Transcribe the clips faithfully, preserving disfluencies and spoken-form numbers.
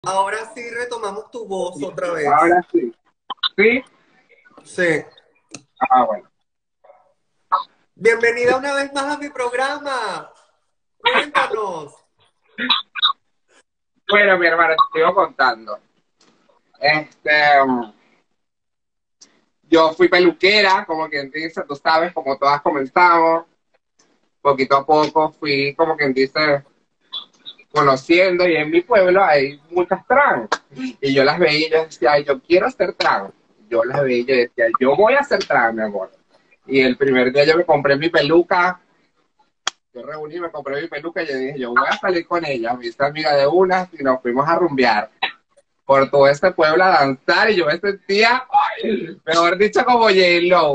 Ahora sí retomamos tu voz otra vez. Ahora sí. ¿Sí? Sí. Ah, bueno. Bienvenida una vez más a mi programa. Cuéntanos. Bueno, mi hermano, te sigo contando. Este, um, yo fui peluquera, como quien dice, tú sabes, como todas comenzamos. Poquito a poco fui, como quien dice, conociendo, y en mi pueblo hay muchas trans. Y yo las veía y yo decía, "Ay, yo quiero ser trans". Yo las veía y yo decía, yo voy a ser trans, mi amor. Y el primer día yo me compré mi peluca. Yo reuní, me compré mi peluca y yo dije, yo voy a salir con ella, me hice amiga de una y nos fuimos a rumbear por todo este pueblo a danzar y yo me sentía, ay, mejor dicho, como J-Lo.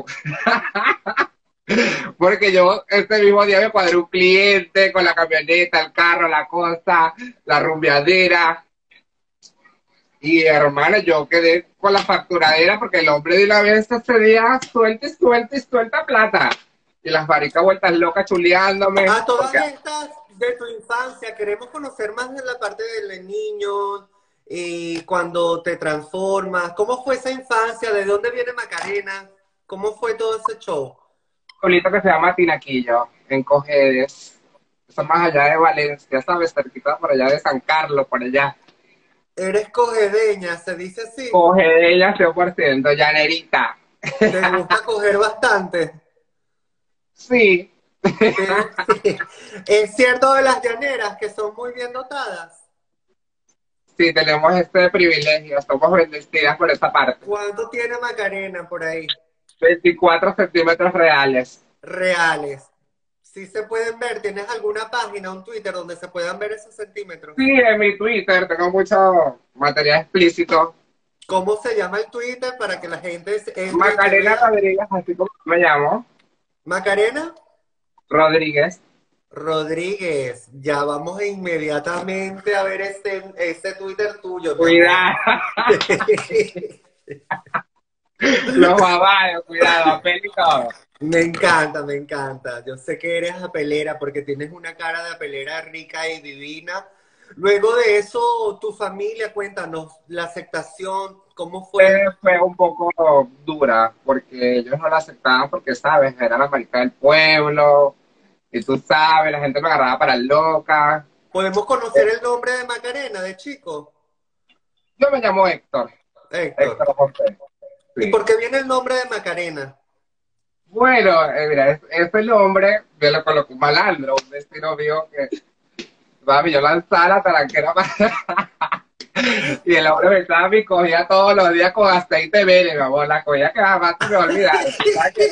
Porque yo este mismo día me cuadré un cliente con la camioneta, el carro, la cosa, la rumbeadera. Y hermana, yo quedé con la facturadera porque el hombre de una vez ese día suelta y suelta y suelta plata. Y las maricas vueltas locas chuleándome. A todas Porque estas de tu infancia, queremos conocer más de la parte del niño y cuando te transformas. ¿Cómo fue esa infancia? ¿De dónde viene Macarena? ¿Cómo fue todo ese show? pueblito que se llama Tinaquillo, en Cojedes. Eso más allá de Valencia, ¿sabes? Cerquita por allá de San Carlos, por allá. Eres cogedeña, se dice así. Cojedeña cien por ciento, llanerita. ¿Te gusta coger bastante? Sí, Sí, sí. Es cierto de las llaneras que son muy bien dotadas. sí, tenemos este privilegio, somos bendecidas por esa parte. ¿Cuánto tiene Macarena por ahí? veinticuatro centímetros reales. Reales. Sí se pueden ver. ¿Tienes alguna página, un Twitter donde se puedan ver esos centímetros? Sí, en mi Twitter tengo mucho material explícito. ¿Cómo se llama el Twitter para que la gente entre y te Macarena vea? Rodríguez, así como me llamo. Macarena Rodríguez. Rodríguez. Ya vamos inmediatamente a ver ese, ese Twitter tuyo, mi amor. Cuidado, los babados, cuidado, apel y todo. Me encanta, me encanta. Yo sé que eres apelera porque tienes una cara de apelera rica y divina. Luego de eso, tu familia, cuéntanos, la aceptación, ¿cómo fue? Eh, fue un poco dura porque ellos no la aceptaban porque, sabes, era la marica del pueblo y tú sabes, la gente me agarraba para loca. ¿Podemos conocer el nombre de Macarena, de chico? Yo me llamo Héctor, Héctor. Héctor José, ¿Y sí. por qué viene el nombre de Macarena? Bueno, eh, mira, es- ese nombre me lo colocó un malandro, un vecino mío que, mami, yo lanzaba la taranquera para... Y el hombre me estaba me cogía todos los días con aceite verde, mi amor, la cogía que jamás se me va a olvidar. ¿Tú sabes que,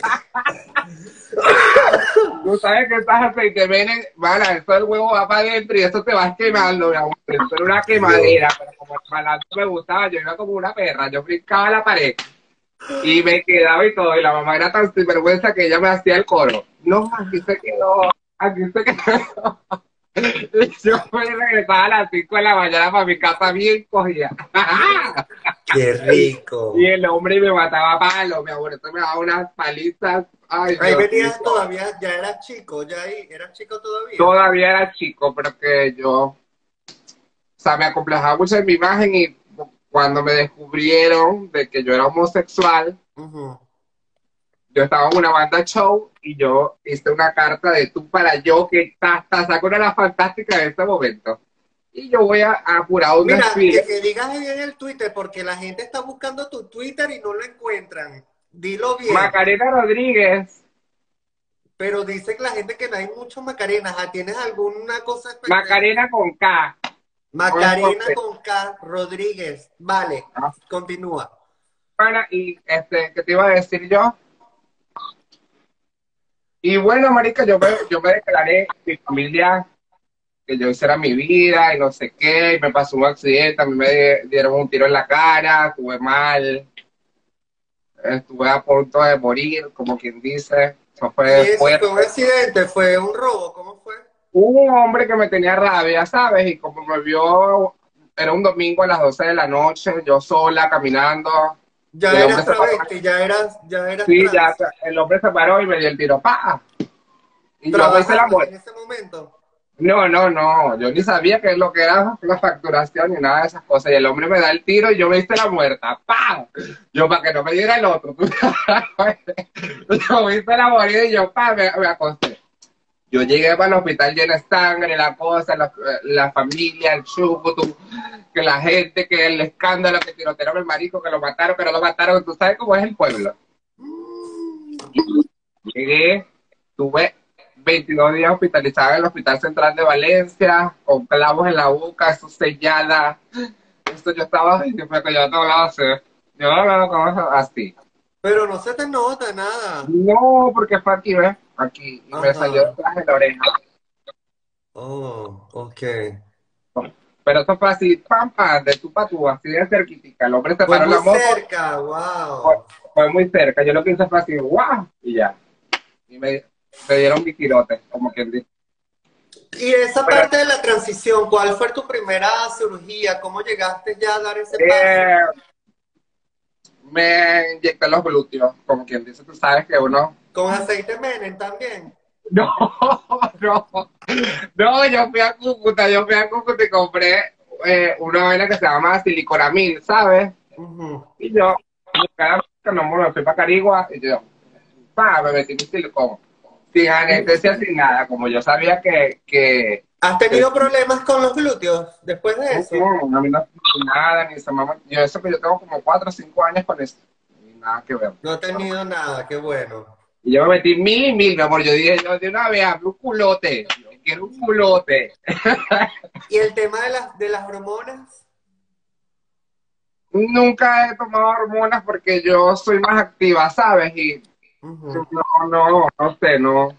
tú sabes que estás aceite verde, bueno, eso el huevo va para adentro y eso te vas quemando, mi amor. Eso era una Dios. quemadera, pero como el malandro me gustaba, yo iba como una perra, yo brincaba a la pared y me quedaba y todo, y la mamá era tan sinvergüenza que ella me hacía el coro. No, aquí se quedó, aquí se quedó. Y yo me regresaba a las cinco de la mañana para mi casa bien cogida. Qué Y rico. el hombre me mataba a palo, mi amor, eso me daba unas palizas. Ay, Ahí Dios mío. venías todavía, ya eras chico, ya ahí, eras chico todavía. Todavía era chico, pero que yo, o sea, me acomplejaba mucho en mi imagen y cuando me descubrieron de que yo era homosexual, Ujú. yo estaba en una banda show y yo hice una carta de tú para yo que hasta saco una de las fantásticas de este momento. Y yo voy a, a apurar un Mira, que, desfile. que digas bien el Twitter, porque la gente está buscando tu Twitter y no lo encuentran. Dilo bien. Macarena Rodríguez, Pero dice que la gente que no hay muchos Macarenas. Ah, ¿tienes alguna cosa especial? Macarena con K, con Macarena José. con K Rodríguez. Vale, continúa. Para, y este, ¿qué te iba a decir yo? Y bueno, marica, yo me, yo me declaré mi familia que yo hiciera mi vida y no sé qué, y me pasó un accidente, a mí me dieron un tiro en la cara, estuve mal, estuve a punto de morir, como quien dice, eso Y fue eso fue un fuerte. accidente, fue un robo, ¿cómo fue? Hubo un hombre que me tenía rabia, ¿sabes? Y como me vio, era un domingo a las doce de la noche, yo sola caminando, y Ya el hombre eras se paró, travesti, ya eras, ya eras sí, ya, trans. el hombre se paró y me dio el tiro, ¡pa! Y yo me hice la Trabajando muerte. en ese momento. No, no, no, yo ni sabía qué es lo que era la facturación ni nada de esas cosas. Y el hombre me da el tiro y yo me hice la muerta. ¡Pam! Yo para que no me diera el otro. Yo me hice la morida y yo, ¡pam! Me, me acosté. Yo llegué para el hospital lleno de sangre, la cosa, la, la familia, el chucutu, que la gente, que el escándalo, que tirotearon el marico, que lo mataron, que no lo mataron. Tú sabes cómo es el pueblo. Llegué, tuve veintidós días hospitalizada en el Hospital Central de Valencia, con clavos en la boca, eso sellada. Esto yo estaba, ay, Dios mío, que yo no lo hace. Yo no lo hago así. Pero no se te nota nada. No, porque fue aquí, ¿ves? Aquí, y me salió Ajá. detrás de la oreja. Oh, ok. Pero eso fue así, pam, pam, de tu pa' tú, así de cerquitica. El hombre se Fue paró en muy la moto, cerca, fue, wow. fue muy cerca. Yo lo que hice fue así, ¡guau! Y ya. Y me, me dieron mi tirote, como quien dice. Y esa Pero, parte de la transición, ¿cuál fue tu primera cirugía? ¿Cómo llegaste ya a dar ese paso? eh, me inyecté los glúteos, como quien dice, tú sabes que uno... ¿Con aceite Menem también? No, no, no, yo fui a Cúcuta, yo fui a Cúcuta y compré eh, una vaina que se llama silicoramil, ¿sabes? Ujú. Y yo, cada que no me fui para Carigua, y yo, pa, me metí mi silicón, sin anestesia, sin nada, como yo sabía que, que, ¿Has que tenido problemas con los glúteos después de no, eso? no, a mí no nada, ni se mamá, yo eso que yo tengo como cuatro o cinco años con eso, y nada que ver. No he tenido nada, qué bueno. Y yo me metí mil, mil, mi amor. Yo dije, yo de una vez, hazme un culote. Yo quiero un culote. ¿Y el tema de las, de las hormonas? Nunca he tomado hormonas porque yo soy más activa, ¿sabes? Y Ujú. no, no, no sé, no.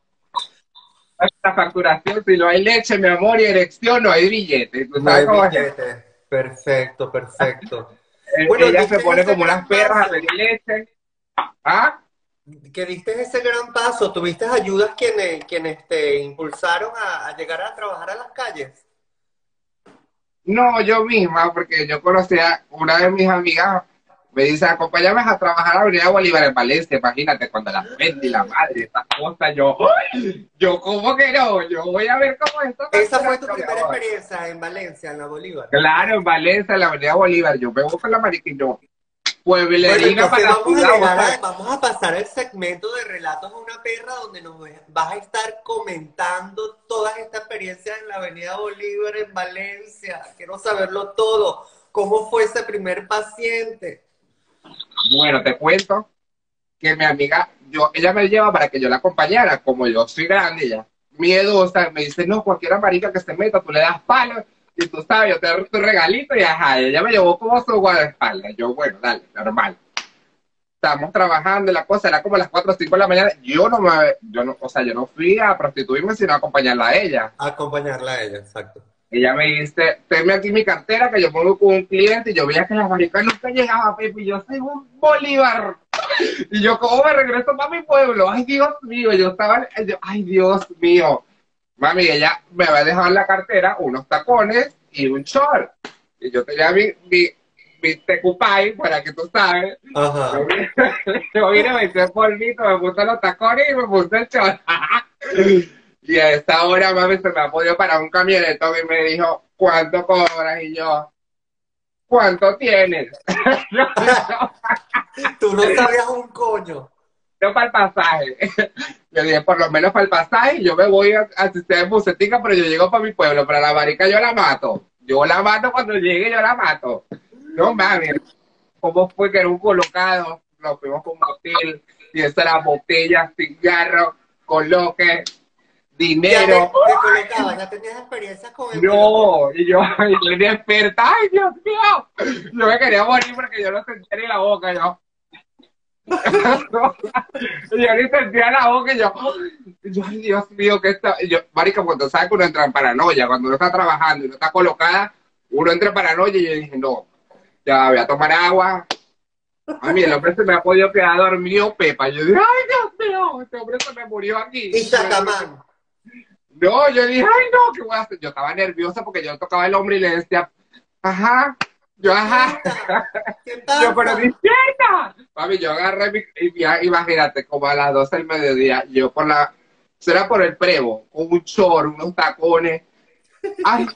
La facturación, si no hay leche, mi amor, y erección, no hay billete. ¿Tú No sabes hay cómo es eso? billete. Perfecto, perfecto. Eh, Bueno, Ella se diste pone ese como unas gran perras a paso, pedir leche. ¿Ah? que diste ese gran paso. ¿Tuviste ayudas quienes, quienes te impulsaron a, a llegar a trabajar a las calles? No, yo misma, porque yo conocía una de mis amigas, me dice, acompáñame a trabajar a la Avenida Bolívar en Valencia, imagínate, cuando la frente y la madre, estas cosas, yo, ¡ay! Yo, ¿cómo que no? Yo voy a ver cómo es esta Esa fue factura. tu Yo, mi primera amor. experiencia en Valencia, en la Bolívar. Claro, en Valencia, en la Avenida Bolívar, yo me busco la marica y yo, Bueno, pueblerina entonces para la vamos a ciudad, o llegar a, sea, vamos a pasar el segmento de relatos a una perra donde nos ve- vas a estar comentando todas estas experiencias en la Avenida Bolívar en Valencia. Quiero saberlo todo. ¿Cómo fue ese primer paciente? bueno, te cuento que mi amiga, yo, ella me lleva para que yo la acompañara, como yo soy grande, ella miedosa, me dice, no, cualquiera marica que se meta, tú le das palo, y tú sabes, yo te doy tu regalito, y ajá, ella me llevó como su guardaespaldas, yo, bueno, dale, normal. Estábamos trabajando, y la cosa era como las cuatro o cinco de la mañana, yo no me, yo no, o sea, yo no fui a prostituirme, sino a acompañarla a ella. Acompañarla a ella, exacto. Ella me dice, tenme aquí mi cartera, que yo pongo con un cliente, y yo veía que la marica nunca llegaba, Pepe, y yo soy un Bolívar. Y yo, ¿cómo me regreso para mi pueblo? Ay, Dios mío, yo estaba, yo, ay, Dios mío. Mami, ella me había dejado en la cartera unos tacones y un short. Y yo tenía mi, mi, mi tecupay, para que tú sabes. Yo Ajá. vine, yo vine, me hice polvito, me puse los tacones y me puse el short. Y a esta hora, mami, se me ha podido parar un camionetón y me dijo, ¿cuánto cobras? Y yo, ¿cuánto tienes? Tú no sabías un coño. Yo para el pasaje. Yo dije, por lo menos para el pasaje, yo me voy a asistir en busetica, pero yo llego para mi pueblo, pero la marica yo la mato. Yo la mato cuando llegue, yo la mato. No mames, ¿cómo fue que era un colocado? Nos fuimos con un hotel, y eso era botellas, cigarros, coloque, Ya te, dinero. te colocaban, ya tenías experiencias con el colocón. No, y yo, y yo ni experta, ay Dios mío. Yo me quería morir porque yo no sentía ni la boca, yo. Y yo ni sentía la boca y yo, y yo, ay Dios mío, que está. Y yo, marica, cuando sabes que uno entra en paranoia, cuando uno está trabajando y uno está colocada, uno entra en paranoia y yo dije, no, ya voy a tomar agua. A mí el hombre se me ha podido quedar dormido, Pepa. Yo dije, ay Dios mío, este hombre se me murió aquí. Y Chacamán. No, yo dije, ay no, ¿qué voy a hacer? Yo estaba nerviosa porque yo tocaba el hombre y le decía, ajá, yo ajá. Despierta. ¿Qué Yo, pero pasa? despierta. Mami, yo agarré mi, y ya, imagínate, como a las doce del mediodía, yo por la, Eso era por el Prevo, con un short, unos tacones. Ay,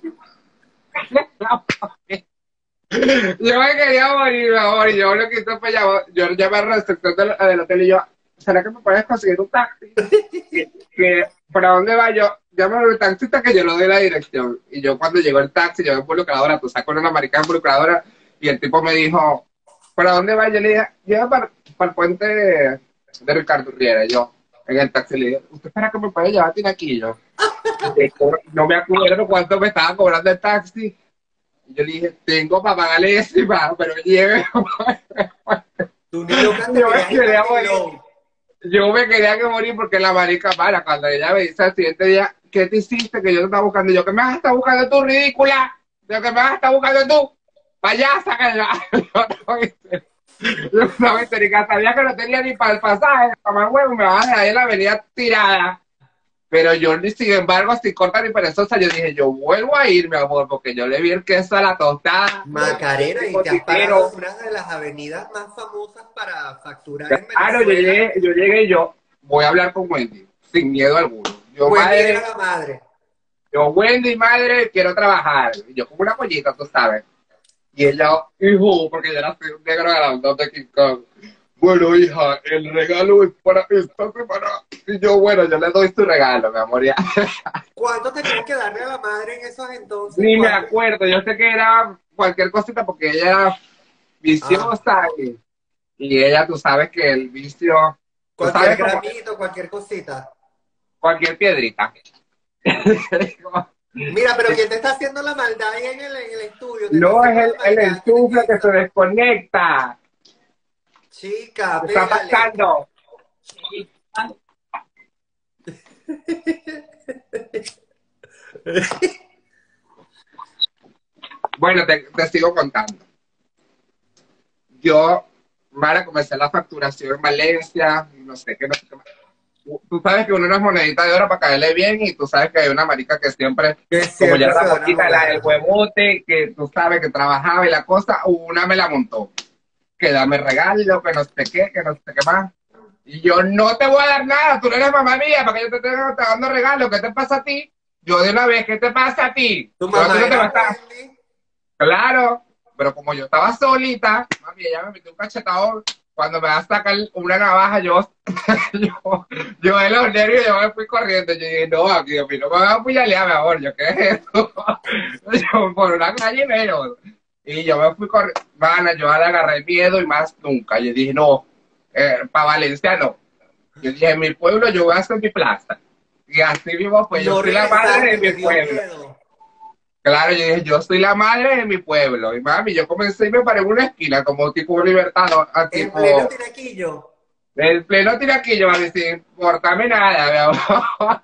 yo me quería morir, mi amor, y yo lo que hice fue llamar, yo llamé a la recepción del, del hotel y yo, ¿será que me puedes conseguir un taxi? Que, que, ¿para dónde va yo? Llámame al taxista que yo le doy la dirección. Y yo cuando llegó el taxi, yo en involucradora, tú sacas una marica involucradora, y el tipo me dijo, ¿para dónde va? Yo le dije, lleva para, para el puente de, de Ricardo Urriera. Yo, en el taxi le dije, ¿usted para que me puede llevar a Tinaquillo? No me acuerdo cuánto me estaba cobrando el taxi. Y yo le dije, tengo para pagarle eso y más, pero lleve. Tú ni loca te Yo me querías ir quería para morir. Milón. Yo me quería que morir porque la marica para, cuando ella me dice al siguiente día, ¿qué te hiciste que yo te estaba buscando? Y yo, ¿qué me vas a estar buscando tú, ridícula? Yo, ¿qué me vas a estar buscando tú? Payasa, que yo no me enteré. Yo no me enteré, sabía que no tenía ni para el pasaje, mamá huevo, me vas a dejar en la avenida tirada. Pero yo, sin embargo, sin corta ni perezosa, yo dije, yo vuelvo a ir, mi amor, porque yo le vi el queso a la tostada. Macarena, y te has parado en una de las avenidas más famosas para facturar en Claro, yo Venezuela. llegué, yo llegué y yo voy a hablar con Wendy, sin miedo alguno. Yo, Wendy madre, era la madre. yo, Wendy, madre, quiero trabajar. Y yo como una pollita, tú sabes. Y ella, hijo, porque yo era un negro grandote de King Kong. Bueno, hija, el regalo es para esta semana. Y yo, bueno, yo le doy su regalo, mi amor, ya. ¿Cuánto tenías que darle a la madre en esos entonces? Ni me ¿Cuánto? acuerdo, yo sé que era cualquier cosita porque ella era viciosa y, y ella, tú sabes que el vicio, tú Cualquier sabes como gramito, cualquier cosita. cualquier piedrita. Mira, pero ¿quién te está haciendo la maldad ahí en el, en el estudio? ¿Te está No es haciendo el, la el maldad? enchufe que Chiquito? se desconecta. Chica, ¿Qué está pégale. pasando? Bueno, te, te sigo contando. Yo, Mara, comencé la facturación en Valencia, no sé qué, no sé qué más. Tú sabes que uno no es monedita de oro para caerle bien y tú sabes que hay una marica que siempre, Que como ya siempre era se la van a poquita, la del enamorar. huevote, que tú sabes que trabajaba y la cosa, una me la montó. Que dame regalo, que no sé qué, que no sé qué más. Y yo no te voy a dar nada, tú no eres mamá mía, para que yo te esté dando regalo, ¿qué te pasa a ti? Yo de una vez, ¿qué te pasa a ti? Tu Yo a ti mamá no te va a era estar. Wendy. Claro, pero como yo estaba solita, mami, ella me metió un cachetadón. Cuando me va a sacar una navaja, yo, yo, yo de los nervios, yo me fui corriendo. Yo dije, no, aquí a mí no me van a apuñalear, mi amor, yo, ¿qué es esto? Yo, por una calle menos. Y yo me fui corriendo, mana, yo le agarré miedo y más nunca. Yo dije, no, eh, para Valencia no. Yo dije, en mi pueblo yo voy a hacer mi plaza. Y así mismo, pues yo No soy la madre de regresaste, mi te dio pueblo. miedo. Claro, yo dije, yo soy la madre de mi pueblo. Y mami, yo comencé y me paré en una esquina, como tipo libertad, a En pleno tipo, tinaquillo. el pleno tiraquillo, mami, sin importarme nada, mi amor.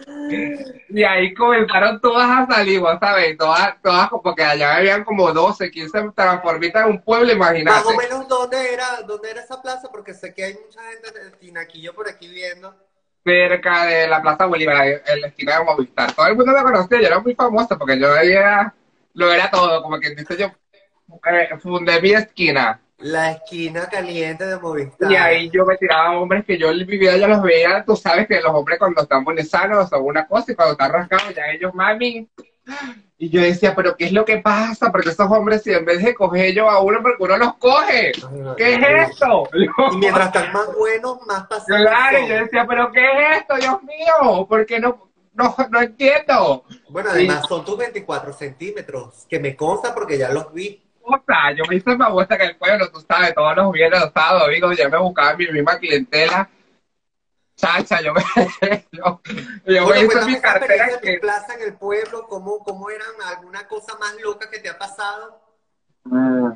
Y ahí comenzaron todas a salir, vos sabés, todas, todas, porque allá habían como doce, quince transformistas en un pueblo, Más o imagínate. menos, ¿dónde era, dónde era esa plaza? Porque sé que hay mucha gente de tinaquillo por aquí viendo. Cerca de la Plaza Bolívar, ahí en la esquina de Movistar. Todo el mundo me conocía, yo era muy famosa, porque yo ahí era, lo era todo, como quien dice yo, eh, fundé mi esquina. La esquina caliente de Y Movistar. ahí yo me tiraba a hombres que yo en mi vida ya los veía, tú sabes que los hombres cuando están bonezanos son una cosa y cuando están rascados ya ellos mami. Y yo decía, pero ¿qué es lo que pasa? Porque esos hombres si en vez de coger yo a uno, porque uno los coge. ¿Qué es esto? Y mientras están más buenos, más pasivos Claro, y yo son. decía, pero ¿qué es esto, Dios mío? Porque no, no, no entiendo. Bueno, Y además son tus veinticuatro centímetros, que me consta porque ya los vi. cosa, yo me hice famosa en el pueblo, tú sabes, todos los viernes, los sábados, domingos, yo me buscaba mi misma clientela. Chacha, yo me, yo, yo Bueno, me hice cuéntame mi esa cartera experiencia de tu que... plaza en el pueblo, ¿cómo, cómo eran alguna cosa más loca que te ha pasado? Mm,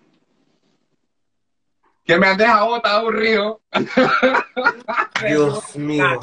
que me han dejado botado aburrido. Dios mío.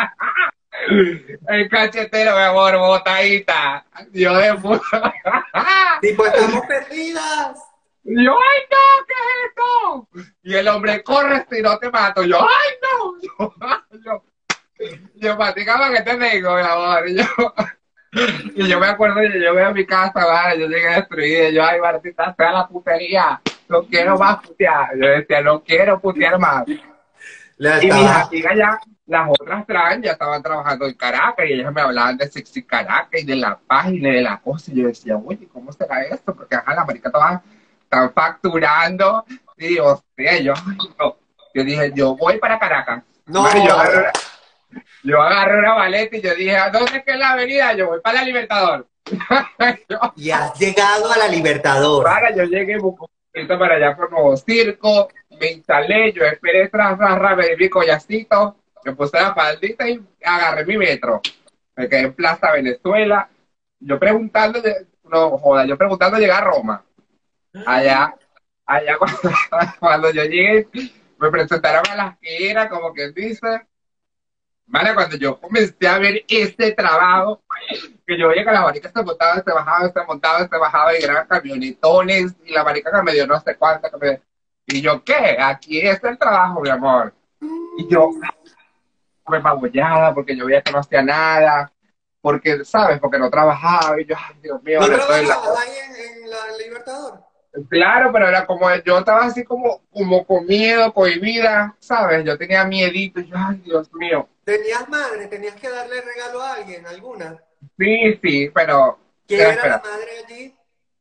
El cachetero, mi amor, botadita. Yo de puta. Tipo, estamos perdidas. Yo, ay, no, ¿qué es esto? Y el hombre, corre si no te mato. Yo, ay, no. Yo, yo, yo platicaba que te tengo, mi amor. Y yo, y yo me acuerdo, yo llegué a mi casa, ¿vale? Yo llegué destruida. Yo, ay, Martita, sea la putería. No quiero más putear. Yo decía, no quiero putear más. Le Y mis estabas, amigas ya. las otras trans ya estaban trabajando en Caracas y ellas me hablaban de Sexy Caracas y de la página y de la cosa. Y yo decía, oye, ¿cómo será esto? Porque ajá, las maricas todas están facturando. Y digo, hostia, yo, ay, no. Yo dije, yo voy para Caracas. Madre, yo agarré, No, una, yo agarré una maleta y yo dije, ¿a dónde es que es la avenida? Yo voy para la Libertador. yo, y has llegado a la Libertador. para, yo llegué un poquito para allá por Nuevo Circo, me instalé, yo esperé tras, tras, tras, me di mi collacito, me puse la faldita y agarré mi metro. Me quedé en Plaza Venezuela, yo preguntando, de- no joda, yo preguntando llegar a Roma. Allá, allá cuando, cuando yo llegué, me presentaron a las que era, como que dice, vale, cuando yo comencé a ver este trabajo, que yo veía que las maricas se montaban, se bajaban, se montaban, se bajaban, y eran camionetones, y la marica que me dio no sé cuánto, que me... y yo, ¿qué? Aquí está el trabajo, mi amor. Y yo, me magullaba, porque yo veía que no hacía nada, porque, ¿sabes? Porque no trabajaba, y yo, ay, Dios mío, ¿No ahora estoy en la... trabajabas ahí en, en la Libertador? Claro, pero era como, yo estaba así como, como con miedo, cohibida, ¿sabes? Yo tenía miedito, y yo, ay, Dios mío. ¿Tenías madre? ¿Tenías que darle regalo a alguien, alguna? Sí, sí, pero, ¿Quién espera, era la espera. madre allí?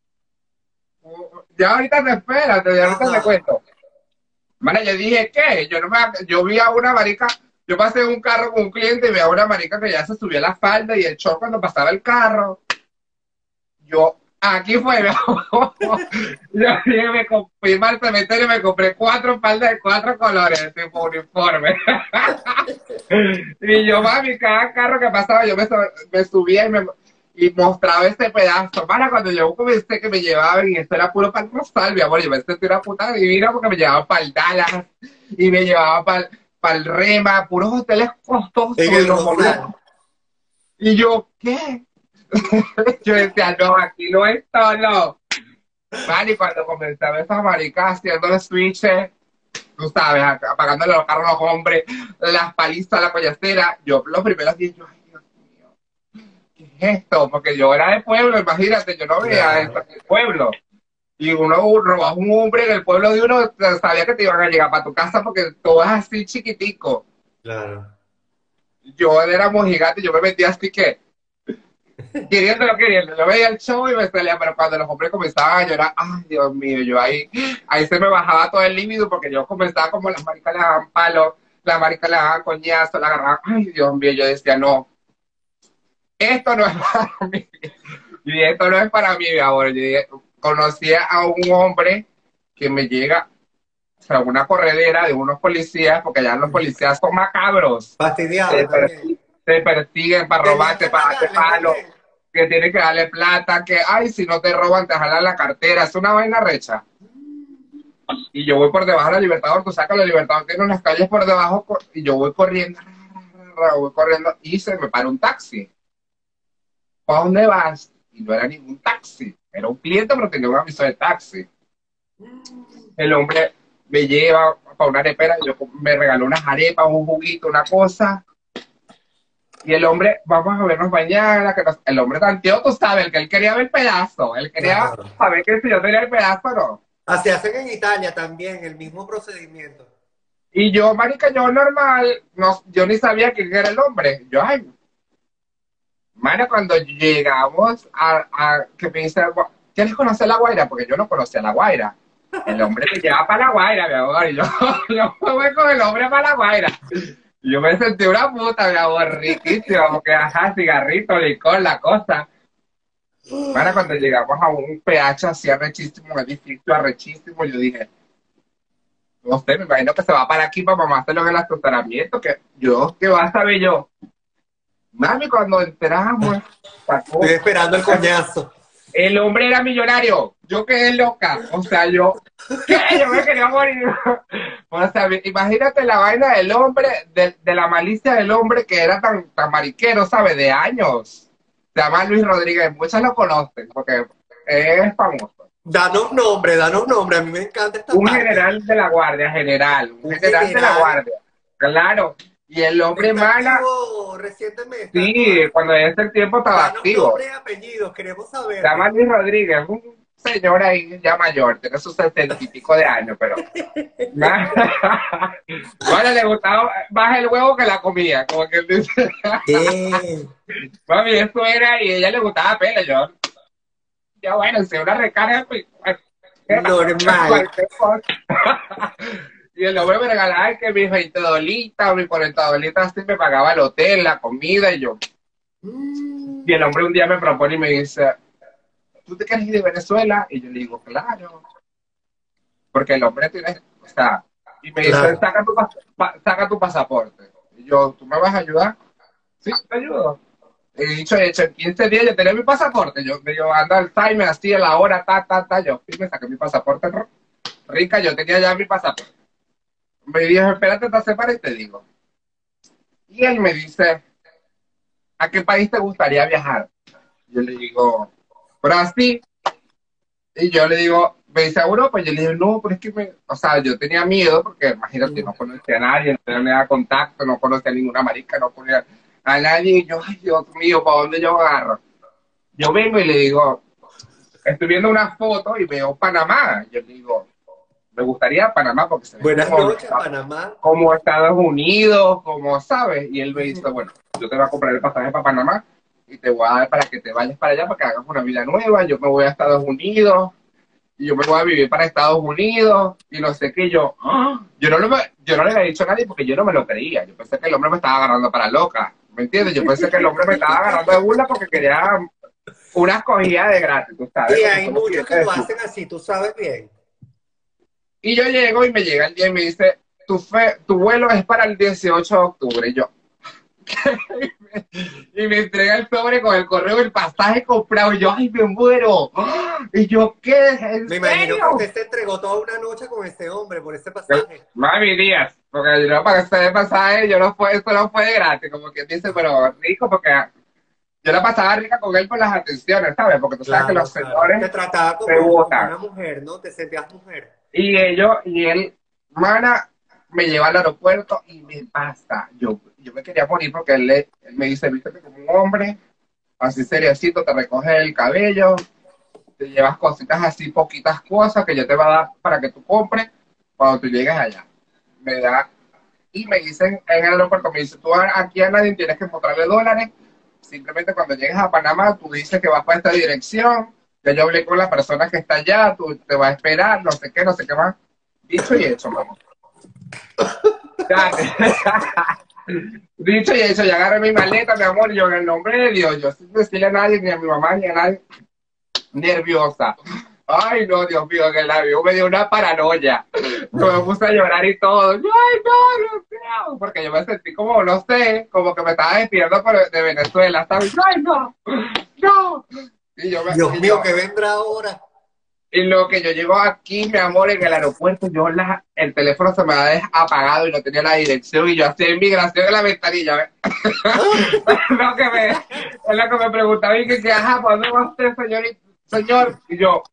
Ya ahorita te espérate, ya ahorita te Ajá. cuento. Bueno, yo dije, ¿qué? Yo no me, yo vi a una marica, yo pasé en un carro con un cliente y vi a una marica que ya se subió la falda y el short cuando pasaba el carro. Yo, aquí fue, yo dije, me comp- fui al cementerio y me compré cuatro faldas de cuatro colores, tipo uniforme. Y yo, mami, cada carro que pasaba, yo me, su- me subía y me y mostraba este pedazo. Para cuando yo comencé que me llevaban, y esto era puro para el rosal, mi amor, yo me sentí una puta divina porque me llevaban para el Dallas y me llevaban para el Rema, puros hoteles En costosos y el nos movían. Rosal. Y yo, ¿qué? Yo decía, no, aquí no es solo. Vale, y cuando comencé a ver esas maricas haciendo el switch, tú sabes, apagándole los carros a los hombres, las palizas, la collacera, yo los primeros días, yo, ay, Dios mío, ¿qué es esto? Porque yo era de pueblo, imagínate, yo no veía esto Claro, en el pueblo. Y uno robaba a un hombre en el pueblo de uno, sabía que te iban a llegar para tu casa porque todo es así chiquitico. claro. Yo era mojigante, yo me metía así que, queriéndolo, queriendo. Yo veía el show y me salía, pero cuando los hombres comenzaban a llorar, ay, Dios mío, yo ahí, ahí se me bajaba todo el líbido porque yo comenzaba como las maricas le daban palo, las maricas le daban coñazo, la agarraban, ay, Dios mío, yo decía, no, esto no es para mí. Y esto no es para mí, mi amor. Yo dije, conocí a un hombre que me llega, o sea, una corredera de unos policías, porque allá los policías son macabros. Fastidiaba Te, también. persiguen, te persiguen para Tenías robarte, que para darte pagarle palo, también. que tienes que darle plata, que, ay, si no te roban, te jalan la cartera. Es una vaina recha. Y yo voy por debajo de la Libertador, tú sacas la Libertador, tiene unas calles por debajo, y yo voy corriendo, voy corriendo, y se me para un taxi. ¿Para dónde vas? Y no era ningún taxi, era un cliente, pero tenía un aviso de taxi. El hombre me lleva para una arepera, yo me regaló unas arepas, un juguito, una cosa. Y el hombre, vamos a vernos mañana, que nos, el hombre tanteó, tú sabes, el que él quería ver el pedazo, él quería Claro. saber que si yo tenía el pedazo o no. Así hacen en Italia también, el mismo procedimiento. Y yo, marica, yo normal, no, yo ni sabía quién era el hombre. Yo, ay, mano, cuando llegamos a, a que me dice, ¿quieres conocer La Guaira? Porque yo no conocía La Guaira. El hombre me lleva para La Guaira, mi amor, y yo, yo me voy con el hombre para La Guaira. Y yo me sentí una puta, mi amor, riquísima, porque ajá, cigarrito, licor, la cosa. Bueno, cuando llegamos a un P H así arrechísimo, un edificio arrechísimo, yo dije, no sé, me imagino que se va para aquí para mamá hacerlo en el asesoramiento, que yo, ¿qué vas a saber yo? Mami, cuando entramos, sacó, Estoy esperando el coñazo. el hombre era millonario, yo quedé loca, o sea, yo, ¿qué? Yo me quería morir. O sea, imagínate la vaina del hombre, de, de la malicia del hombre que era tan, tan mariquero, ¿sabes? De años. Se llama Luis Rodríguez, muchos lo conocen porque es famoso. Danos nombre, danos nombre. A mí me encanta esta Un parte. general de la guardia, general, un Un general de la general. guardia, claro. Y el hombre Está mana, activo recientemente. Está sí, todavía. cuando ese tiempo estaba Danos activo. nombre y apellidos, queremos Se llama saberlo. Luis Rodríguez, un señora ahí ya mayor, tiene sus setenta y pico de años, pero... Bueno, le gustaba más el huevo que la comida, como que él dice. ¿Qué? Mami, eso era, y a ella le gustaba pela, yo... Ya bueno, si una recarga, pues... Normal. Y el hombre me regalaba que mis veinte dolitas, mis cuarenta dolitas, así me pagaba el hotel, la comida, y yo... Mm. Y el hombre un día me propone y me dice, ¿tú te quieres ir de Venezuela? Y yo le digo, claro. Porque el hombre tiene, o sea, y me dice, Claro. saca tu, pa saca tu pasaporte. Y yo, ¿tú me vas a ayudar? Sí, te ayudo. Y dicho y hecho, en quince días yo tenía mi pasaporte. Yo, yo ando al timer, así a la hora, ta, ta, ta. Yo fui, me saqué mi pasaporte rica, yo tenía ya mi pasaporte. Me dijo, espérate, te separa y te digo. Y él me dice, ¿a qué país te gustaría viajar? Yo le digo, Brasil. Y yo le digo, ¿me dice a Europa? Y yo le digo, no, pero es que me... O sea, yo tenía miedo porque, imagínate, no conocía a nadie, no tenía nada de contacto, no conocía a ninguna marica, no conocía a nadie. Y yo, ay, Dios mío, ¿para dónde yo agarro? Yo vengo y le digo, estoy viendo una foto y veo Panamá. Yo le digo, me gustaría Panamá porque se ve Buenas como, noches, Panamá. como Estados Unidos, como, ¿sabes? Y él me dice, bueno, yo te voy a comprar el pasaje para Panamá y te voy a dar para que te vayas para allá, para que hagas una vida nueva. Yo me voy a Estados Unidos y yo me voy a vivir para Estados Unidos y no sé qué. Yo, ¡ah! yo, no lo, yo no le había dicho a nadie porque yo no me lo creía. Yo pensé que el hombre me estaba agarrando para loca, ¿me entiendes? Yo pensé que el hombre me estaba agarrando de burla porque quería unas cogidas de gratis, tú sabes. Y Como hay son los muchos clientes que lo de Zoom. hacen así, tú sabes bien. Y yo llego y me llega el día y me dice, tu, fe, tu vuelo es para el dieciocho de octubre. Y yo, y me entrega el sobre con el correo del pasaje comprado. Y yo, ay, me muero. Y yo, ¿qué? ¿En Me imagino que serio? usted se entregó toda una noche con ese hombre por ese pasaje. Mami, días, porque yo no pagué ese pasaje, yo no fue, esto no fue de gratis, como quien dice, pero rico, porque yo la pasaba rica con él por las atenciones, ¿sabes? Porque tú sabes que Claro, los claro. Te señores trataba se como, como gustan. una mujer, ¿no? Te sentías mujer. Y ellos, y él, mana, me lleva al aeropuerto y me pasa. Yo, yo me quería morir porque él, le, él me dice, viste que como un hombre, así seriecito, te recoge el cabello, te llevas cositas así, poquitas cosas que yo te voy a dar para que tú compres cuando tú llegues allá. Me da, y me dicen en el aeropuerto, me dice, tú aquí a nadie tienes que mostrarle dólares, simplemente cuando llegues a Panamá, tú dices que vas para esta dirección, ya yo hablé con la persona que está allá, tú te vas a esperar, no sé qué, no sé qué más. Dicho y hecho, mamá. Dicho y hecho, yo agarré mi maleta, mi amor, y yo en el nombre de Dios, yo sin decirle a nadie, ni a mi mamá, ni a nadie, nerviosa. Ay, no, Dios mío, que el avión me dio una paranoia. Yo me puse a llorar y todo. Yo, ay, no, Dios mío. Porque yo me sentí como, no sé, como que me estaba despidiendo de Venezuela, ¿sabes? Ay, no, no. Y yo me, Dios y mío, yo, ¿qué vendrá ahora? y lo que yo llego aquí, mi amor, en el aeropuerto, yo la, el teléfono se me ha apagado y no tenía la dirección y yo hacía inmigración en la ventanilla. ¿Ves? lo que me, es lo que me preguntaba y que, que ajá, ¿para dónde va usted, señor? Señor, y yo,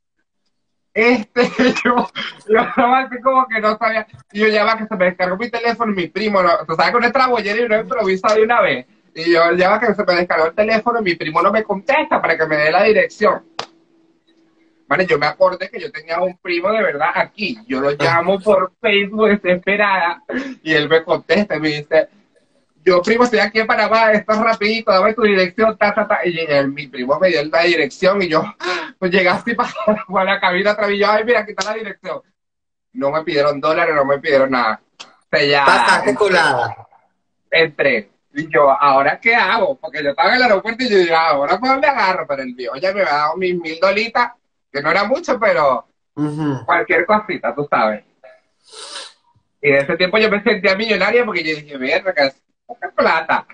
este, yo, yo así como que no sabía, y yo ya va que se me descargó mi teléfono, mi primo, ¿no? Tú sabes que una trabollera y no improvisa de una vez, y yo ya va que se me descargó el teléfono, y mi primo no me contesta para que me dé la dirección. Vale, yo me acordé que yo tenía un primo de verdad aquí. Yo lo llamo por Facebook desesperada y él me contesta y me dice, yo primo estoy aquí en Panamá, esto es rapidito, dame tu dirección, ta, ta, ta. Y él, mi primo me dio la dirección y yo, pues llegaste para, para la cabina otra vez y yo, ay, mira, aquí está la dirección. No me pidieron dólares, no me pidieron nada. Sellada. Pasaste colada. Entré. Y yo, ¿ahora qué hago? Porque yo estaba en el aeropuerto y yo digo, ¿ahora por dónde agarro? Pero el viejo ya me había dado mis mil dolitas, que no era mucho, pero Uh-huh. cualquier cosita, tú sabes. Y en ese tiempo yo me sentía millonaria porque yo dije, mierda, qué plata.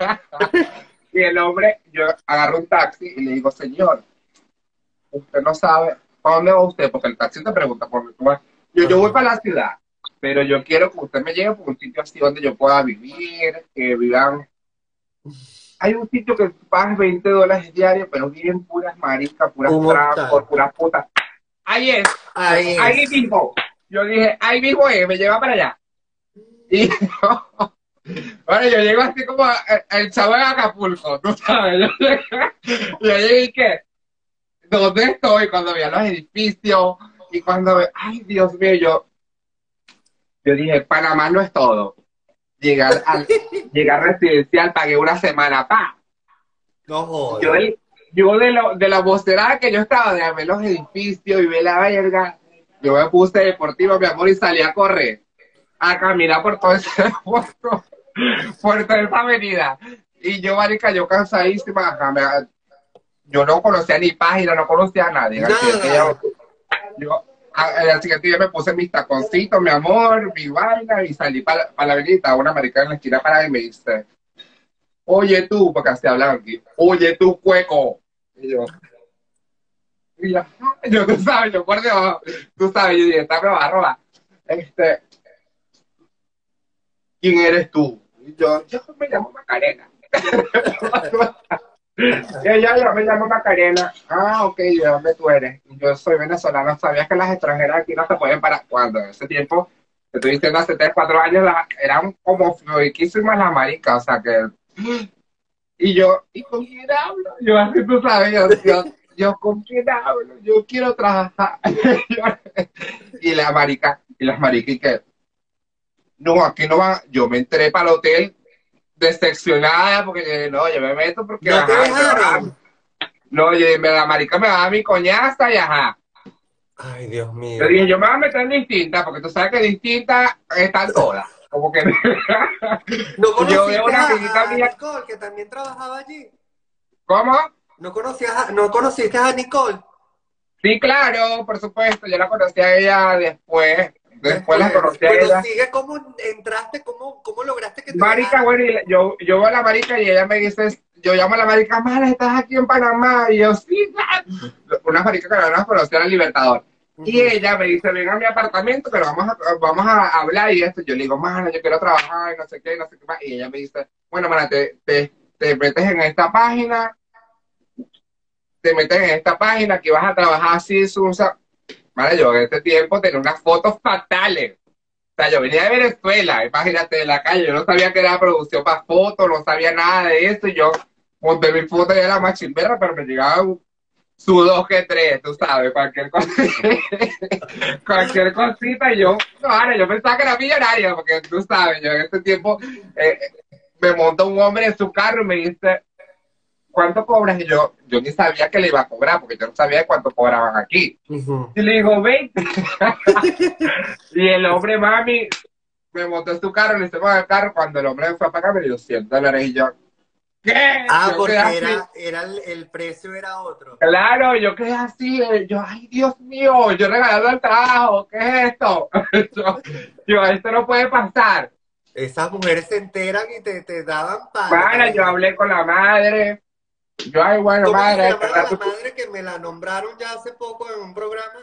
Y el hombre, yo agarro un taxi y le digo, señor, usted no sabe, ¿para dónde va usted? Porque el taxi te pregunta por dónde tú vas. Yo, yo voy para la ciudad, pero yo quiero que usted me lleve por un sitio así donde yo pueda vivir, que vivan. Hay un sitio que pagas veinte dólares diarios, pero viven puras maricas, puras Un trampas, hostal. puras putas. Ahí es, Ahí ahí es. mismo. Yo dije, ahí mismo es, me lleva para allá. Y yo, bueno, yo llego así como a- a- el chavo de Acapulco, tú sabes. Yo llegué, yo llegué y que, ¿dónde estoy? Cuando veía los edificios y cuando, ve- ay, Dios mío, yo, yo dije, Panamá no es todo. Llegar al, llegar residencial, pagué una semana, pa. No Yo, jodas. el- yo de, lo, de la vocerada que yo estaba, de ver los edificios y ver la verga, yo me puse deportivo, mi amor, y salí a correr, a caminar por todo ese, por, todo- por toda esa avenida. Y yo, marica, yo cansadísima, ajá, me- yo no conocía ni página, no conocía a nadie. Al siguiente día, Nada. yo, a- al siguiente día me puse mis taconcitos, mi amor, mi vaina, y salí para la avenida, estaba una marica en la esquina para y me dice, oye tú, porque así hablan aquí, oye tú, cueco. Y yo, y yo, yo, tú sabes, yo por Dios, tú sabes, yo dije, esta me va a robar. Este, ¿quién eres tú? Y yo, yo me llamo Macarena. Y ella, yo me llamo Macarena. Ah, ok, ¿de dónde tú eres? Y yo soy venezolano. ¿Sabías que las extranjeras aquí no se pueden parar? Cuando en ese tiempo, te estoy diciendo hace tres, cuatro años, la- eran como riquísimas las maricas, o sea que... Y yo, ¿y con quién hablo? Yo así, tú sabes, yo, yo, yo, ¿con quién hablo? Yo quiero trabajar. Y la marica, y las maricas, y que, no, aquí no van. Yo me entré para el hotel decepcionada porque no, yo me meto porque, No te ajá, me va a... dejaron. No, yo, me- la marica me va a dar mi coñaza y ajá. Ay, Dios Yo mío. dije, yo me voy a meter en distinta, porque tú sabes que distintas están todas. Como que ¿No yo veo conociste una amiguita a, a mía, Nicole, que también trabajaba allí? ¿cómo? ¿No conocías a- no conociste a Nicole? Sí, claro, por supuesto, yo la conocí a ella después, después la Después. conocí a Bueno, ella. sigue cómo entraste, cómo, cómo lograste que te Marica, dejaran. bueno, y yo, yo veo a la marica y ella me dice, yo llamo a la marica, Mala, estás aquí en Panamá, y yo, sí, claro. Una marica que no nos conocía en el Libertador. Y Ujú. ella me dice, ven a mi apartamento, pero vamos a, vamos a hablar y esto. Yo le digo, mana, yo quiero trabajar y no sé qué, no sé qué más. Y ella me dice, bueno, mana, te, te, te metes en esta página, te metes en esta página que vas a trabajar así, Susa. Mana, yo en este tiempo tenía unas fotos fatales. O sea, yo venía de Venezuela, imagínate, de la calle, yo no sabía que era producción para fotos, no sabía nada de eso, y yo monté mi foto y era más chimbera, pero me llegaban su dos que tres, tú sabes, cualquier cosa, cualquier cosita, y yo, no, ahora yo pensaba que era millonario, porque tú sabes, yo en este tiempo eh, me monta un hombre en su carro y me dice, ¿cuánto cobras? Y yo, yo ni sabía que le iba a cobrar, porque yo no sabía cuánto cobraban aquí. Ujú. Y le digo, veinte. Y el hombre, mami, me montó en su carro, le hicimos el carro, cuando el hombre fue a pagar me dio cien dólares y yo, ¿qué? Ah, Yo quedé porque así, era, era el, el precio era otro. claro, yo quedé así, eh, yo, ay Dios mío, yo regalando el trabajo, ¿qué es esto? Yo, yo, esto no puede pasar. Esas mujeres se enteran y te, te daban palo, te Bueno, yo dejan. hablé con la madre, yo, ay, bueno, ¿Cómo que se madre, llamaba ¿verdad? la madre que me la nombraron ya hace poco en un programa?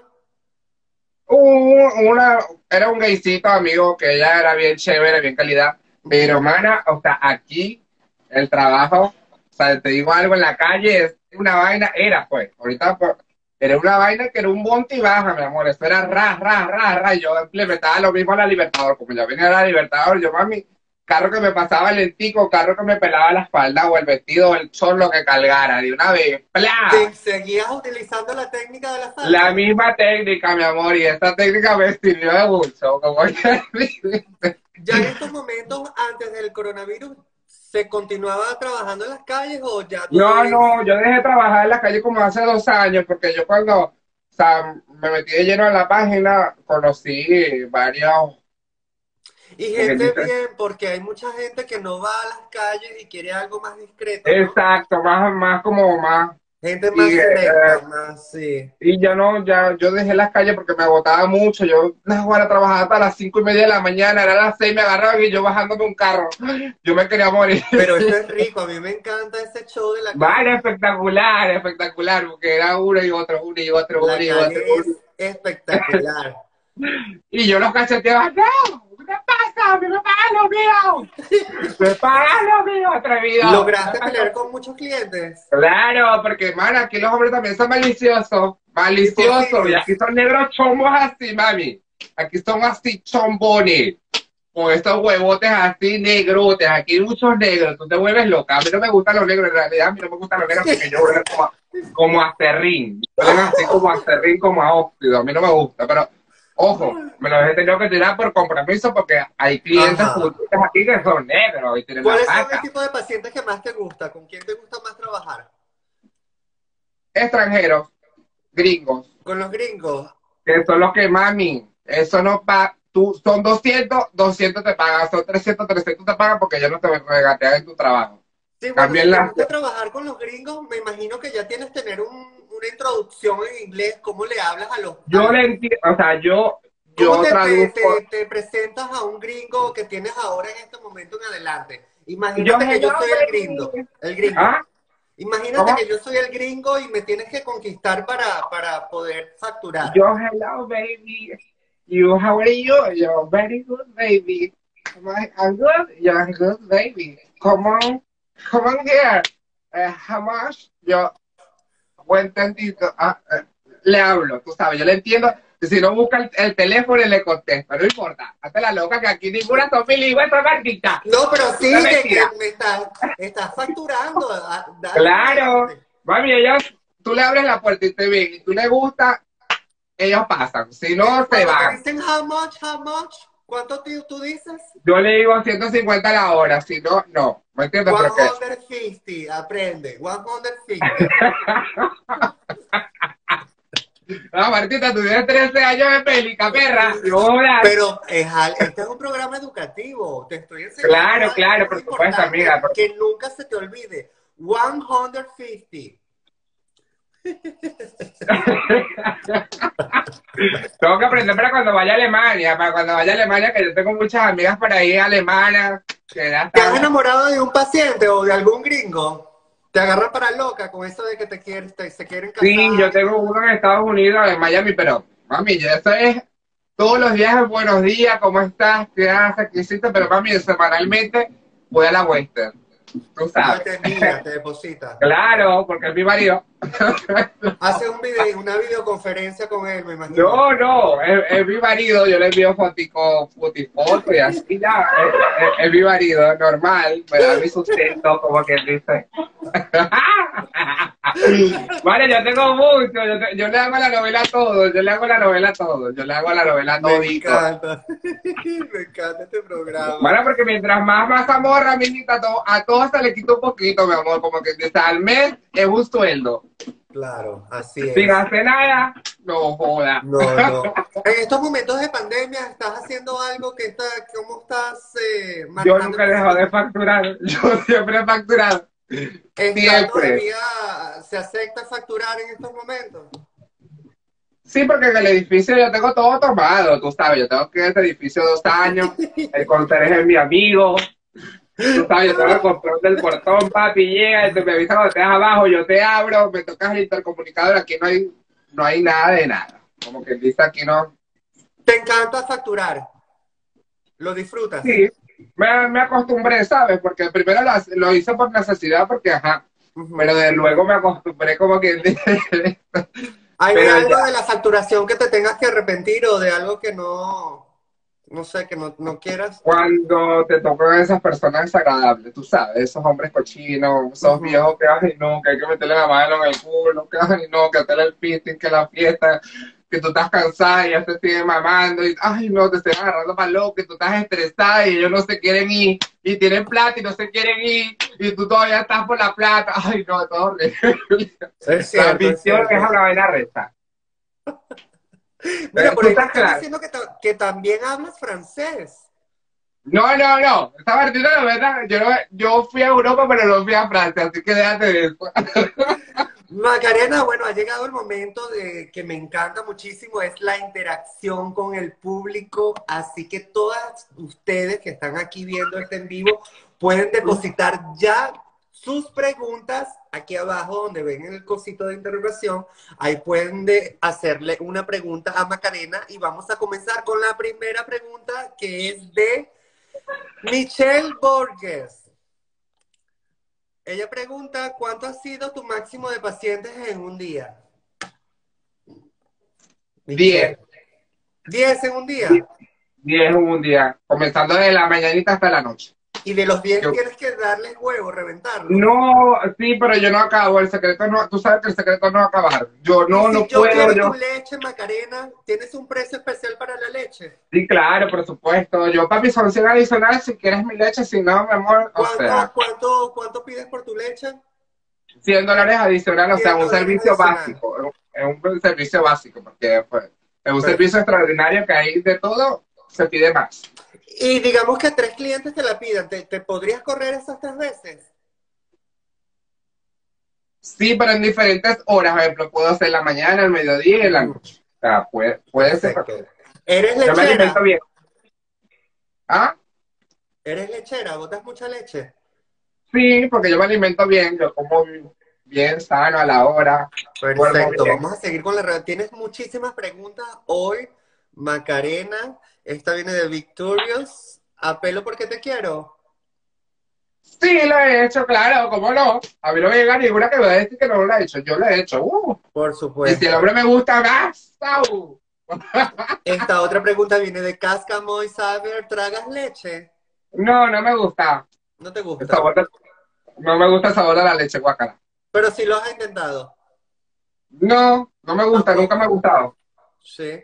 Un- una, era un gaycito amigo que ella era bien chévere, bien calidad, pero Ujú. mana, o sea, aquí el trabajo, o sea, te digo algo en la calle, es una vaina, era pues, ahorita pues, era una vaina que era un monte y baja, mi amor, eso era ra, ra, ra, ra, yo implementaba lo mismo a la Libertador, como ya venía a la Libertador, yo mami, carro que me pasaba el lentico, carro que me pelaba la espalda o el vestido o el chorro lo que cargara, de una vez, ¡plá! ¿Te seguías utilizando la técnica de la La salsa? misma técnica, mi amor, y esta técnica me sirvió de mucho, como que dice. ¿Ya en estos momentos, antes del coronavirus, se continuaba trabajando en las calles o ya todo No, es... no, yo dejé de trabajar en la calle como hace dos años, porque yo cuando, o sea, me metí de lleno en la página, conocí varios, Y como quien gente dice, bien, porque hay mucha gente que no va a las calles y quiere algo más discreto, ¿no? exacto, más, más como más, Gente y, más eh, selecta, más, sí. y ya no, ya, yo dejé las calles porque me agotaba mucho, yo, no, bueno, trabajaba hasta las cinco y media de la mañana, era las seis, me agarraban y yo bajándome un carro, yo me quería morir. Pero eso es rico, a mí me encanta ese show de la Vale, calle. espectacular, espectacular, porque era uno y otro, uno y otro, uno La y otro, calle uno. es espectacular. Y yo los cacheteaba, no, ¿qué te pasa? ¡Me pagan lo mío! ¡Me pagan lo mío, atrevido! ¿Lograste pelear con muchos clientes? Claro, porque, man, aquí los hombres también son maliciosos, Tipo maliciosos, y Phillips. aquí son negros chombos así, mami. Aquí son así chombones. con estos huevotes así negrotes, aquí hay muchos negros, tú te vuelves loca. A mí no me gustan los negros, en realidad a mí no me gustan los negros porque yo vuelvo como, como a serrín, huelen así como a serrín, como a óxido, a mí no me gusta, pero ojo, me los he tenido que tirar por compromiso porque hay clientes Ajá. futuristas aquí que son negros y tienen la ¿Cuáles son el paca. tipo de pacientes que más te gusta? ¿Con quién te gusta más trabajar? Extranjeros, gringos, ¿Con los gringos? que son los que mami, eso no pa, tú, son doscientos, doscientos te pagan, son trescientos, trescientos te pagan porque ellos no te regatean en tu trabajo. Sí, bueno, si También te las, gusta trabajar con los gringos, me imagino que ya tienes que tener un, una introducción en inglés, cómo le hablas a los, a yo los, le entiendo, o sea, yo, cómo yo te, te, traduzco, te, te presentas a un gringo que tienes ahora en este momento en adelante. yo Imagínate que yo hello soy el gringo, baby, el gringo. ¿ah? Imagínate ¿Cómo? que yo soy el gringo y me tienes que conquistar para, para poder facturar. Yo hello baby, you how are you? You're very good baby. Am I, I'm good, you're good baby. Come on, come on here. Uh, how much? Yo, buen tantito, ah, eh, le hablo, tú sabes, yo le entiendo. Si no busca el, el teléfono y le contesto, no importa. Hazte la loca que aquí ninguna son bilingües, son artistas. No, pero Eso es sí que, mentira. que me estás, estás facturando. a- Dale para Claro. adelante. Mami, ellos, tú le abres la puerta y te ven y tú le gusta, ellos pasan. Si Eh, no, se Cuando te van. dicen how much, how much, ¿cuánto tú, tú dices? Yo le digo ciento cincuenta a la hora, si no, no. ¿Me entiendes? Pero que ciento cincuenta, aprende. ciento cincuenta. ah, Martita, tú tienes trece años de pélica, perra. No jodas. Pero es, al- este es un programa educativo. Te estoy enseñando Claro, algo claro, muy por supuesto, importante amiga. por- que nunca se te olvide. ciento cincuenta. Tengo que aprender para cuando vaya a Alemania, para cuando vaya a Alemania, que yo tengo muchas amigas por ahí alemanas, que ya ¿Te has están. enamorado de un paciente o de algún gringo? Te agarran para loca con eso de que te quieren, te- se quieren Sí, yo casar y tengo todo. uno en Estados Unidos, en Miami, pero, mami, yo eso es todos los días es buenos días, ¿cómo estás? ¿Qué haces? ¿Qué hiciste? Pero, mami, semanalmente voy a la Western, tú Ah, sabes. te envía, te deposita. Claro, porque es mi marido. Hace un video, una videoconferencia con él, me imagino. No, no, es, es mi marido, yo le envío fotico, fotifoto y así ya, es, es- es mi marido, normal, me da mi sustento, como quien dice. Vale, yo tengo mucho, yo, te- yo le hago la novela a todo, yo le hago la novela a todo, yo le hago la novela a Me todito. encanta. Me encanta este programa. Bueno, porque mientras más mazamorra, minita, a to- a todos se le quita un poquito, mi amor, como que dice, al mes es un sueldo. Claro, así Sin es. hacer nada, no joda. No, no. En estos momentos de pandemia, ¿estás haciendo algo que está, cómo estás eh, Yo manejando nunca he tu dejado de situación? facturar, yo siempre he facturado, ¿Está siempre. todavía, se acepta facturar en estos momentos? Sí, porque en el edificio yo tengo todo tomado, tú sabes, yo tengo que ir a este edificio dos años, el conserje es mi amigo, tú sabes, yo tengo el control del portón, papi, llega, te me avisa cuando estés abajo, yo te abro, me tocas el intercomunicador, aquí no hay, no hay nada de nada, como que dice aquí no. ¿Te encanta facturar? ¿Lo disfrutas? Sí, me, me acostumbré, ¿sabes? Porque primero lo, lo hice por necesidad, porque ajá, Ujú. pero de luego me acostumbré como que dice, ¿Hay de pero ya. algo de la facturación que te tengas que arrepentir o de algo que no, no sé, que no, no quieras? Cuando te tocan esas personas desagradables, tú sabes, esos hombres cochinos, esos Ujú. viejos que, ay, no, que hay que meterle la mano en el culo, que, ay, no, que hacerle el fisting, que la fiesta, que tú estás cansada y ya te siguen mamando, y, ay, no, te están agarrando para loco, que tú estás estresada y ellos no se quieren ir, y tienen plata y no se quieren ir, y tú todavía estás por la plata, ay, no, todo horrible. Es La cierto, es ambición es cierto. una vaina recta. Mira, Eh, por Tú ahí me estás están claro. diciendo que, ta- que también hablas francés. No, no, no. Esta partida, la verdad, yo, no, yo fui a Europa, pero no fui a Francia, así que déjate de eso. Macarena, bueno, ha llegado el momento de que me encanta muchísimo, es la interacción con el público, así que todas ustedes que están aquí viendo este en vivo pueden depositar ya sus preguntas aquí abajo donde ven el cosito de interrogación, ahí pueden de hacerle una pregunta a Macarena y vamos a comenzar con la primera pregunta que es de Michelle Borges. Ella pregunta, ¿cuánto ha sido tu máximo de pacientes en un día? Diez. Michelle. ¿Diez en un Die- día? diez un día, comenzando desde la mañanita hasta la noche. Y de los diez Yo, tienes que darles huevo, reventarlos. no, sí, pero yo no acabo, el secreto no, tú sabes que el secreto no es acabar. Yo Y no, si no yo puedo, quiero tu yo, leche, Macarena, ¿tienes un precio especial para la leche? sí, claro, por supuesto. Yo, papi, son cien adicionales si quieres mi leche, si no, mi amor, o ¿Cuánto, sea, cuánto, cuánto pides por tu leche? cien dólares adicionales, o sea, cien un dólares servicio adicional. básico, es un, un servicio básico, porque pues, es un Pero, servicio extraordinario que hay de todo, se pide más. y digamos que tres clientes te la pidan, ¿te, te podrías correr esas tres veces? Sí, pero en diferentes horas, por ejemplo, puedo hacer la mañana, el mediodía y en la Ujú. noche. O sea, puede, puede ser Perfecto. perfecto. ¿Eres Yo me alimento lechera? bien. ¿Ah? ¿Eres lechera? ¿Botas mucha leche? Sí, porque yo me alimento bien, yo como bien sano a la hora, duermo Perfecto, bien. vamos a seguir con la red. Tienes muchísimas preguntas hoy, Macarena. Esta viene de Victorious. Apelo porque te quiero. Sí, lo he hecho, claro, ¿cómo no? A mí no me llega ninguna que me va a decir que no lo he hecho, yo lo he hecho. Uh. Por Y si el hombre supuesto. me gusta más, ¡au! Esta otra pregunta viene de Cascamoy Saber. ¿Tragas leche? No, no me gusta ¿No te el gusta? sabor de- no me gusta el sabor de la leche, guacala. Pero si lo has intentado. No, no me gusta, nunca me ha Tampoco. gustado. Sí.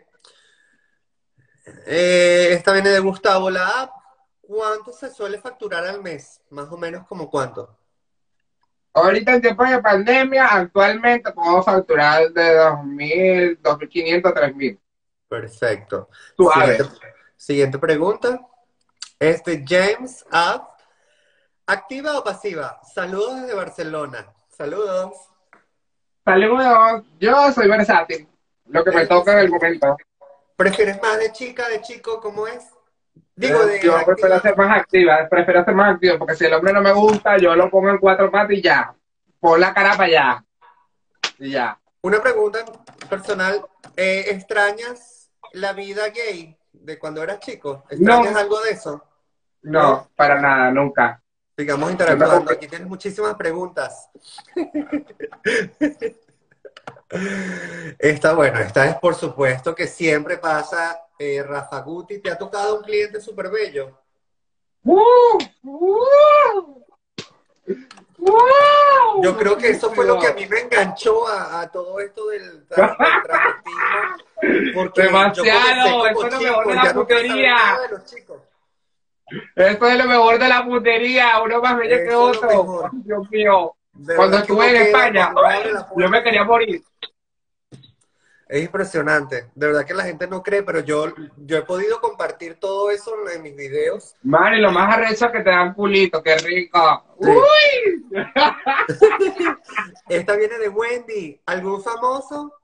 Eh, esta viene de Gustavo. La app. ¿Cuánto se suele facturar al mes? Más o menos como cuánto. Ahorita en tiempos de pandemia, actualmente puedo facturar de dos mil, dos mil quinientos, tres mil. Perfecto. Siguiente, Suave. siguiente pregunta. Este, James App. ¿Activa o pasiva? Saludos desde Barcelona. Saludos. Saludos, yo soy versátil. Lo que me ¿Eres toca en el versátil? momento. ¿Prefieres más de chica, de chico? ¿Cómo es? Digo, Eh, de yo prefiero activa. ser más activa, prefiero ser más activo, porque si el hombre no me gusta, yo lo pongo en cuatro patas y ya. Pon la cara para allá. Y ya. Una pregunta personal. eh, ¿extrañas la vida gay de cuando eras chico? ¿Extrañas No, algo de eso? ¿No? no, para nada, nunca. Sigamos Yo me interactuando. compré. Aquí tienes muchísimas preguntas. Esta, bueno, esta es por supuesto que siempre pasa. eh, Rafa Guti, ¿te ha tocado un cliente súper bello? ¡Uh! ¡Uh! Yo ¡Uh! creo que eso fue lo que a Buenísimo. mí me enganchó a, a todo esto del, tra- del travestismo, porque yo comencé Demasiado, eso como es lo mejor de chico y la ya no quiero saber putería. nada de los chicos. Eso es lo mejor de la putería, uno más bello que Eso es lo otro. Ay, mejor. Dios mío. De Cuando verdad que estuve uno en queda España, cuando uno abre ¡ay! la Yo puerta me quería así. morir. Es impresionante. De verdad que la gente no cree, pero yo, yo he podido compartir todo eso en mis videos. Man, y lo más arrecho es que te dan culito, qué rico. Sí. ¡Uy! Esta viene de Wendy. ¿Algún famoso?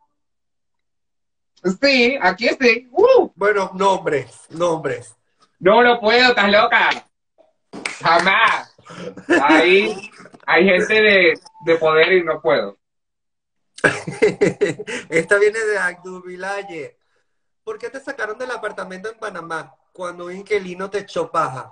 Sí, aquí sí. ¡Uh! Bueno, nombres, nombres. No lo puedo, estás loca. Jamás. Ahí hay gente de, de poder y no puedo. Esta viene de Abdubilaye. ¿Por qué te sacaron del apartamento en Panamá cuando un inquilino te echó paja?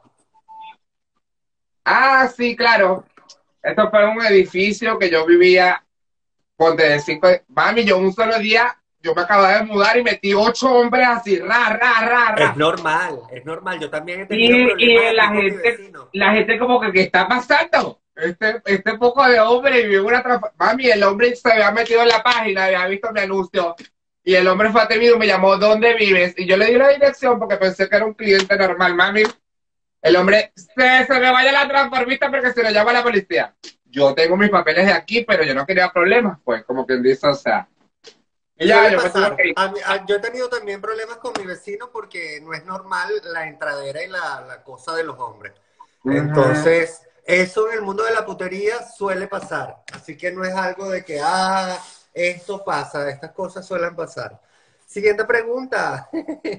Ah, sí, claro. Esto fue un edificio que yo vivía, ponte de cinco. Mami, yo un solo día, yo me acababa de mudar y metí ocho hombres así, ra, ra, ra, Es ra. normal, es normal. Yo también he tenido Y, problemas y así la con mi gente, vecino. la gente como que, ¿qué está pasando? Este, este poco de hombre y una transfor- Mami, el hombre se había metido en la página, había visto mi anuncio. Y el hombre fue atrevido y me llamó, ¿dónde vives? Y yo le di la dirección porque pensé que era un cliente normal, mami. El hombre, se, se me vaya la transformista porque se lo llama la policía. Yo tengo mis papeles de aquí, pero yo no quería problemas, pues, como quien dice, o sea. Y ya, Suele yo me tuve pasar. que ir. A mí- a- yo he tenido también problemas con mi vecino porque no es normal la entradera y la, la cosa de los hombres. Ujú. Entonces, eso en el mundo de la putería suele pasar. Así que no es algo de que, ah, esto pasa, estas cosas suelen pasar. Siguiente pregunta.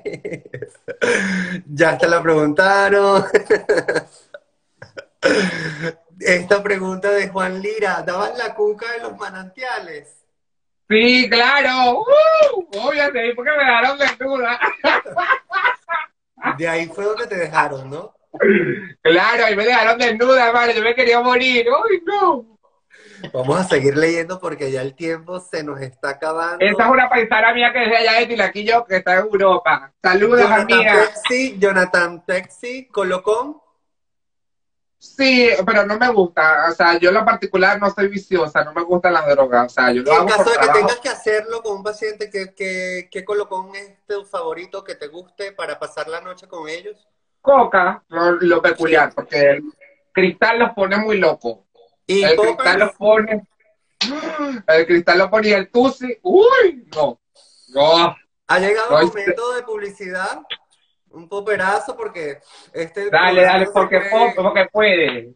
Ya te la preguntaron. Esta pregunta de Juan Lira, ¿dabas la cuca de los manantiales? Sí, claro. ¡Uh! Obvio, sí, porque me dejaron desnuda. De ahí fue donde te dejaron, ¿no? Claro, y me dejaron desnuda, madre. Yo me quería morir. ¡Ay, no! Vamos a seguir leyendo porque ya el tiempo se nos está Esa es acabando. una paisana mía que es de allá de Tilaquillo, que está en Europa. Saludos, Jonathan amiga. Pexi, Jonathan Pexi, Colocón. Sí, pero no me gusta. O sea, yo en lo particular no soy viciosa, no me gustan las drogas. O sea, yo Y lo en hago caso por de que trabajo. tengas que hacerlo con un paciente, ¿qué, qué, qué colocón es tu favorito que te guste para pasar la noche con ellos? Coca, lo, lo Sí. peculiar, porque el cristal los pone muy locos. ¿Y El cristal los poppers? pone, el cristal lo ponía el tusi. Uy, no, no, ¿Ha llegado el no hice. momento de publicidad? Un poperazo porque este Dale, programa dale, no se porque pop, puede. porque puede.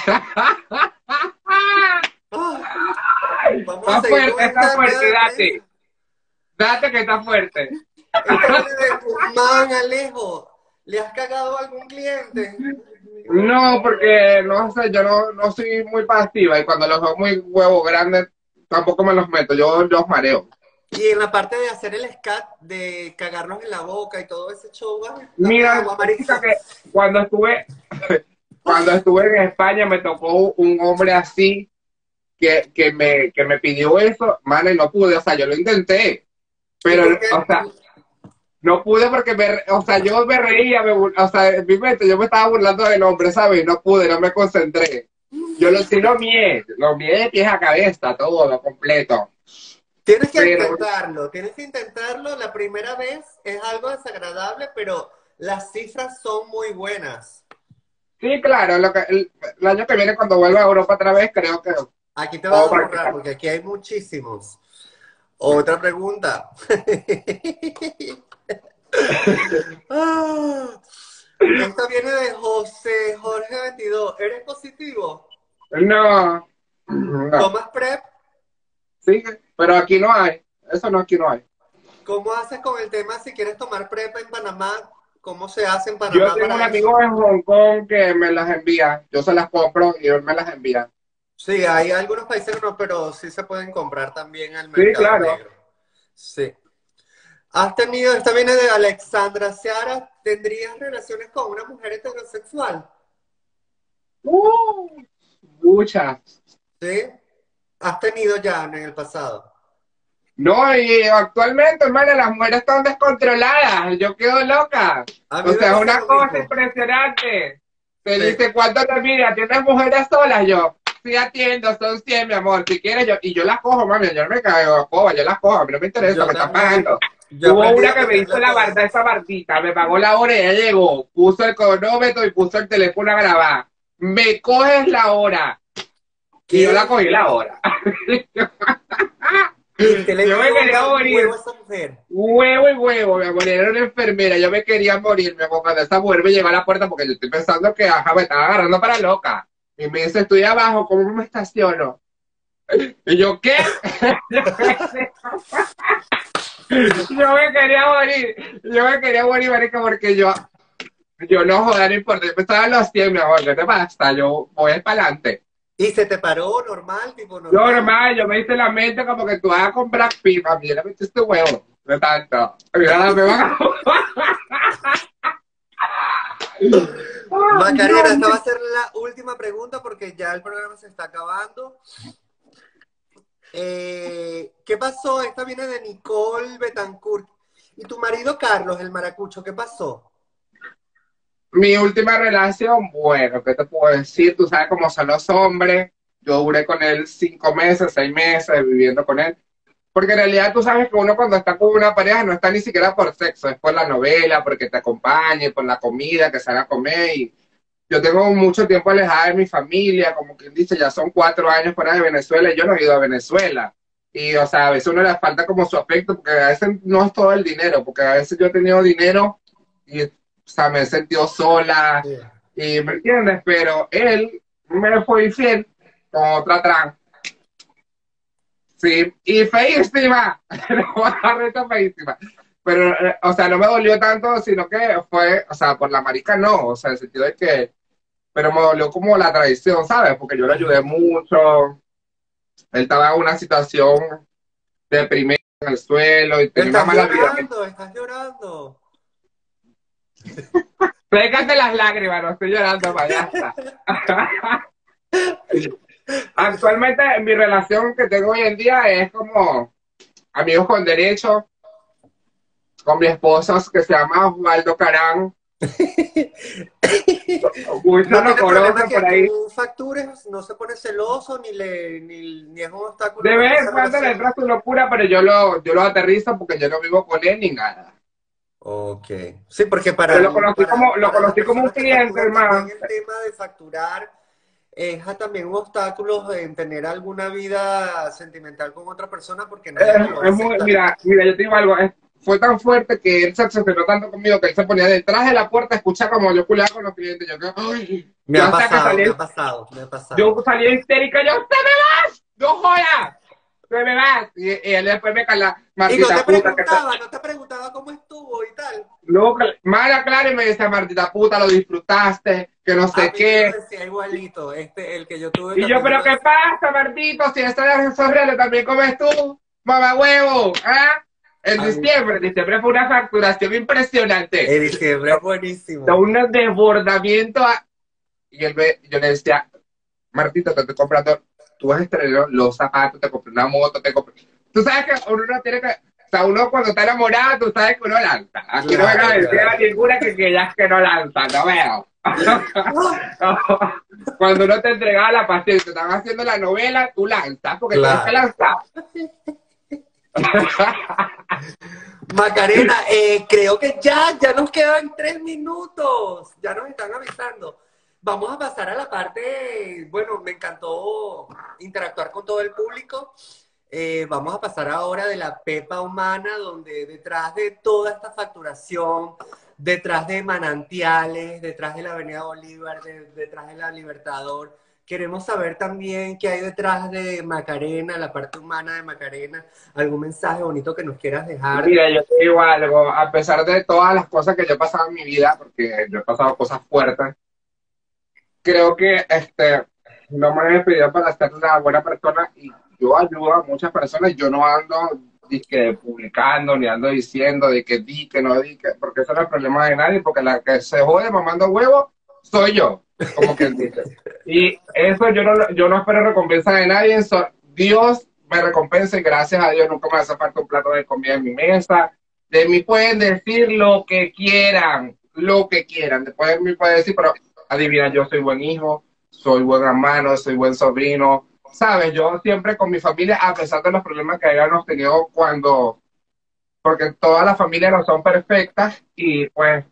Ah, vamos a Está seguir con fuerte, está esta rueda fuerte, de prensa. date. Date que está fuerte. Esta viene de Guzmán, Alejo. ¿Le has cagado a algún cliente? No, porque no sé, yo no, no soy muy pasiva y cuando los veo muy huevos grandes tampoco me los meto, yo los mareo. Y en la parte de hacer el scat, de cagarlos en la boca y todo ese show, ¿vale? Dame Mira, agua, chica, Marisa. que cuando estuve, cuando estuve en España me tocó un hombre así que, que me, que me pidió eso, mano, y no pude, o sea, yo lo intenté, ¿Y pero, por qué? o sea, no pude porque, me, o sea, yo me reía, me, bur- o sea, en mi mente yo me estaba burlando del hombre, ¿sabes? No pude, no me concentré. Yo lo, sí lo mié, lo mié de pies a cabeza, todo, lo completo. Tienes que Pero, intentarlo, tienes que intentarlo. La primera vez es algo desagradable, pero las cifras son muy buenas. sí, claro, lo que, el, el año que viene cuando vuelva a Europa otra vez, creo que Aquí te vas puedo a borrar practicar. porque aquí hay muchísimos. Otra pregunta. Ah, esta viene de José Jorge veintidós. ¿Eres positivo? No, no, ¿Tomas PrEP? sí, pero aquí no hay, eso no, aquí no hay. ¿Cómo haces con el tema si quieres tomar PrEP en Panamá? ¿Cómo se hace en Yo Panamá tengo un para eso? amigo en Hong Kong que me las envía, yo se las compro y él me las envía. Sí, hay algunos países que no, pero sí se pueden comprar también al Sí, mercado claro. negro. Sí. ¿Has tenido, esta viene de Alexandra Seara, ¿tendrías relaciones con una mujer heterosexual? Uh, muchas. Sí. ¿Has tenido ya en el pasado? No, y actualmente, hermano, las mujeres están descontroladas. Yo quedo loca. A mí O me sea, es pasa una lo cosa mismo. impresionante. Te Sí. dice, ¿cuánto te mira? ¿Tienes mujeres solas? Yo, sí atiendo, son cien mi amor. Si quieres, yo, y yo las cojo, mami. Yo no me caigo, cojo, yo las cojo. A mí no me interesa, Yo me están también. pagando. Yo he Hubo aprendido una a que me hizo tenerle la barda, todo. esa bardita, me pagó la hora y ella llegó, puso el cronómetro y puso el teléfono a grabar. Me coges la hora. Y yo la ¿Qué? cogí la hora. ¿Y usted le Yo me dio quería un huevo morir. a esa mujer? Huevo y huevo, mi amor, era una enfermera, yo me quería morir, mi amor, cuando esa mujer me llegó a la puerta, porque yo estoy pensando que, ajá, me estaba agarrando para loca, y me dice, estoy abajo, ¿cómo me estaciono? Y yo, ¿qué? Yo me quería morir, yo me quería morir, marica, porque yo, yo no joder, no importa, yo estaba en los cien, mi amor, ¿qué te pasa? Yo voy para adelante. ¿Y se te paró normal, tipo Yo, normal? normal, yo me hice la mente como que tú vas a comprar pipa, mira, me metiste huevo, de tanto. Mira, me van a... Ay, Macarena, Dios esta va mío. a ser la última pregunta porque ya el programa se está acabando. Eh, ¿qué pasó? Esta viene de Nicole Betancourt. ¿Y tu marido Carlos, el maracucho, qué pasó? Mi última relación, bueno, ¿qué te puedo decir? Tú sabes cómo son los hombres. Yo duré con él cinco meses, seis meses viviendo con él. Porque en realidad tú sabes que uno cuando está con una pareja no está ni siquiera por sexo, es por la novela, porque te acompañe, por la comida, que salga a comer. Y yo tengo mucho tiempo alejada de mi familia, como quien dice, ya son cuatro años fuera de Venezuela y yo no he ido a Venezuela. Y, o sea, a veces uno le falta como su afecto, porque a veces no es todo el dinero, porque a veces yo he tenido dinero y, o sea, me he sentido sola, Sí. y me entiendes, pero él me fue infiel con otra trans. Sí, y feísima, no, reta feísima. Pero, eh, o sea, no me dolió tanto, sino que fue, o sea, por la marica no, o sea, en el sentido de que, pero me dolió como la traición, ¿sabes? Porque yo le ayudé mucho, él estaba en una situación deprimente en el suelo y tenía una Estás mala vida. llorando, estás llorando. Sécate las lágrimas, no estoy llorando, payasa. Actualmente mi relación que tengo hoy en día es como amigos con derecho, con mi esposo que se llama Osvaldo Carán. Muchos No lo tiene problema conocen que por ahí. tú factures, no se pone celoso ni le ni, ni es un obstáculo De para vez esa en cuando le relación. entra su locura, pero yo lo, yo lo aterrizo porque yo no vivo con él ni nada. Ok. Sí, porque Pero para, lo conocí para, como, lo para las conocí como un personas que cliente, facturan también hermano. el tema de facturar es a- también un obstáculo en tener alguna vida sentimental con otra persona porque nadie te Es, lo va a es muy, aceptar. mira, mira, yo te digo algo, es- fue tan fuerte que él se obsesionó tanto conmigo que él se ponía detrás de la puerta a escuchar como yo culeaba con los clientes. Yo, que, ay, Me yo ha hasta que pasado, me salí, ha pasado, me ha yo pasado. salí histérica, yo, ¡te me vas! ¡No jodas! ¡Te me vas! Y, y él después me cala, Y no te Martita puta, que te, preguntaba, no te preguntaba cómo estuvo y tal. luego, mala clara y me dice, Martita puta, lo disfrutaste, que no A sé mí me lo qué. decía igualito, este, el que yo tuve Y yo, también me pero lo ¿qué decía. pasa, Martito? Si esto de esos reales también comes tú, mamá huevo, ¿ah? En A mí, diciembre, diciembre fue una facturación impresionante, en diciembre es de buenísimo. un desbordamiento. A... Y él me, yo le decía, Martito, te estoy comprando, tú vas a estrenar los zapatos, te compré una moto, te compré... Tú sabes que uno no tiene que... O sea, uno cuando está enamorado, tú sabes que uno lanza. Aquí no vengas Claro, a decir a claro. ninguna que, que ya es que no lanza, no veo. Cuando uno te entregaba la paciencia, te estaban haciendo la novela, tú lanzas, porque tienes que Claro. lanzar. Macarena, eh, creo que ya, ya nos quedan tres minutos. Ya nos están avisando. Vamos a pasar a la parte, bueno, me encantó interactuar con todo el público. Eh, vamos a pasar ahora de la pepa humana, donde detrás de toda esta facturación, detrás de Manantiales, detrás de la Avenida Bolívar, de- detrás de la Libertador, queremos saber también qué hay detrás de Macarena, la parte humana de Macarena, algún mensaje bonito que nos quieras dejar. Mira, yo te digo algo, a pesar de todas las cosas que yo he pasado en mi vida, porque yo he pasado cosas fuertes, creo que este, no me he pedido para ser una buena persona y yo ayudo a muchas personas. Yo no ando dizque, publicando ni ando diciendo de que di, que no di, que, porque eso no es el problema de nadie, porque la que se jode mamando huevos soy yo, como quien dice. Y eso yo no, yo no espero recompensa de nadie, so, Dios me recompensa y gracias a Dios nunca me hace falta un plato de comida en mi mesa. De mí pueden decir lo que quieran, lo que quieran. Después de mí pueden decir, pero adivina, yo soy buen hijo, soy buen hermano, soy buen sobrino, ¿sabes? Yo siempre con mi familia, a pesar de los problemas que hayamos tenido cuando, porque todas las familias no son perfectas y pues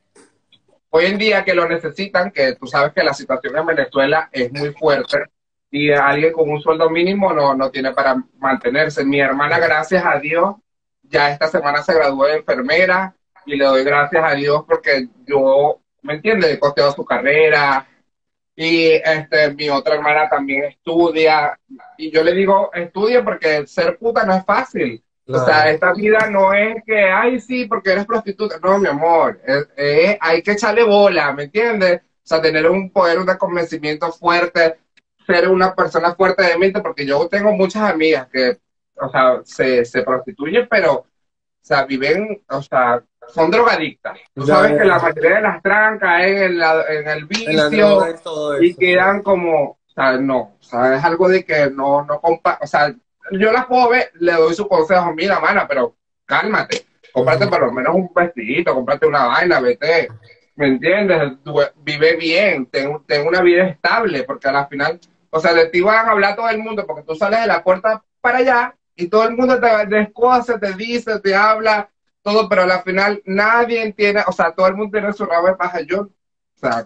hoy en día que lo necesitan, que tú sabes que la situación en Venezuela es muy fuerte y alguien con un sueldo mínimo no, no tiene para mantenerse. Mi hermana, gracias a Dios, ya esta semana se graduó de enfermera y le doy gracias a Dios porque yo, ¿me entiendes? He costeado su carrera, y este, mi otra hermana también estudia. Y yo le digo, estudie porque ser puta no es fácil. O sea, Claro. esta vida no es que, ay, sí, porque eres prostituta. No, mi amor, es- es- hay que echarle bola, ¿me entiendes? O sea, tener un poder, un convencimiento fuerte, ser una persona fuerte de mente, porque yo tengo muchas amigas que, o sea, se, se prostituyen, pero o sea, viven, o sea, son drogadictas. Tú Ya, sabes que la ya. mayoría de las trancas caen en, la, en el En la droga vicio y todo y eso, sí. quedan como, o sea, no, o sea, es algo de que no, no compa, o sea, yo las puedo ver, le doy su consejo, mira, mana, pero cálmate, cómprate Ujú. por lo menos un vestidito, cómprate una vaina, vete, ¿me entiendes? Tú, vive bien, ten, ten una vida estable, porque a la final, o sea, de ti van a hablar todo el mundo, porque tú sales de la puerta para allá y todo el mundo te descoce, te dice, te habla, todo, pero al final nadie entiende, o sea, todo el mundo tiene su rabo de paja. Yo, o sea,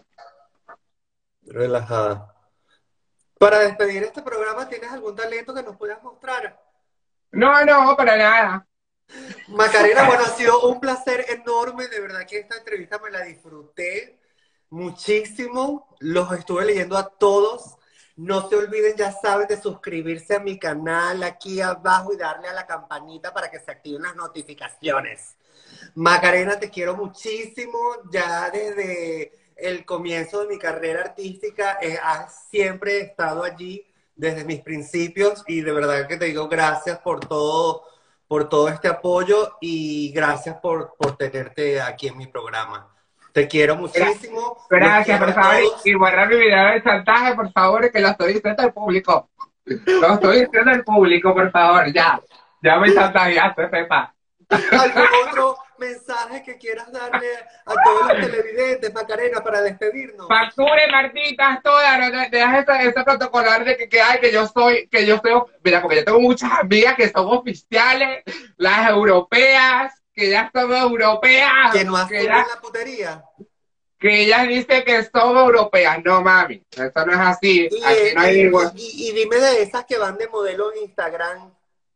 Relajada. Para despedir este programa, ¿tienes algún talento que nos puedas mostrar? no, no, para nada. Macarena, bueno, ha sido un placer enorme, de verdad que esta entrevista me la disfruté muchísimo, los estuve leyendo a todos. No se olviden, ya saben, de suscribirse a mi canal aquí abajo y darle a la campanita para que se activen las notificaciones. Macarena, te quiero muchísimo, ya desde el comienzo de mi carrera artística, eh, has siempre estado allí desde mis principios y de verdad que te digo gracias por todo por todo este apoyo y gracias por, por tenerte aquí en mi programa. Te quiero muchísimo. Los Gracias, quiero por a favor, todos. y borrar mi video de chantaje, por favor, que lo estoy diciendo al público. Lo estoy diciendo al público, por favor, ya. Ya me chantajeaste, sepa. ¿Algún otro mensaje que quieras darle a todos los televidentes, Macarena, para despedirnos? Facture, Martitas, todas, no te- dejas ese, ese protocolar de que, que, ay, que yo soy, que yo soy, mira, porque yo tengo muchas amigas que son oficiales, las europeas, que ya son europeas, Que no que, asumen ya, la putería. que ellas dicen que son europeas. No, mami, eso no es así, Y, aquí eh, no hay y, ningún... y, y dime de esas que van de modelo en Instagram.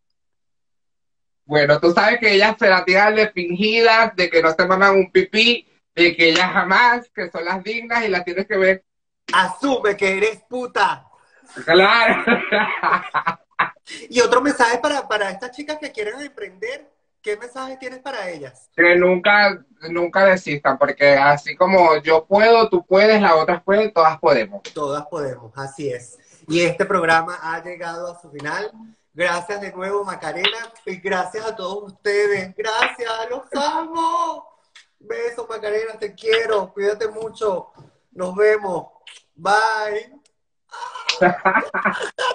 Bueno, tú sabes que ellas se la tiran de fingidas, de que no se maman un pipí, de que ellas jamás, que son las dignas y las tienes que ver. Asume que eres puta. Claro. Y otro mensaje para, para estas chicas que quieren emprender. ¿Qué mensaje tienes para ellas? Que nunca, nunca desistan, porque así como yo puedo, tú puedes, las otras pueden, todas podemos. Todas podemos, así es. Y este programa ha llegado a su final. Gracias de nuevo, Macarena, y gracias a todos ustedes. Gracias, los amo. Besos, Macarena, te quiero. Cuídate mucho. Nos vemos. Bye.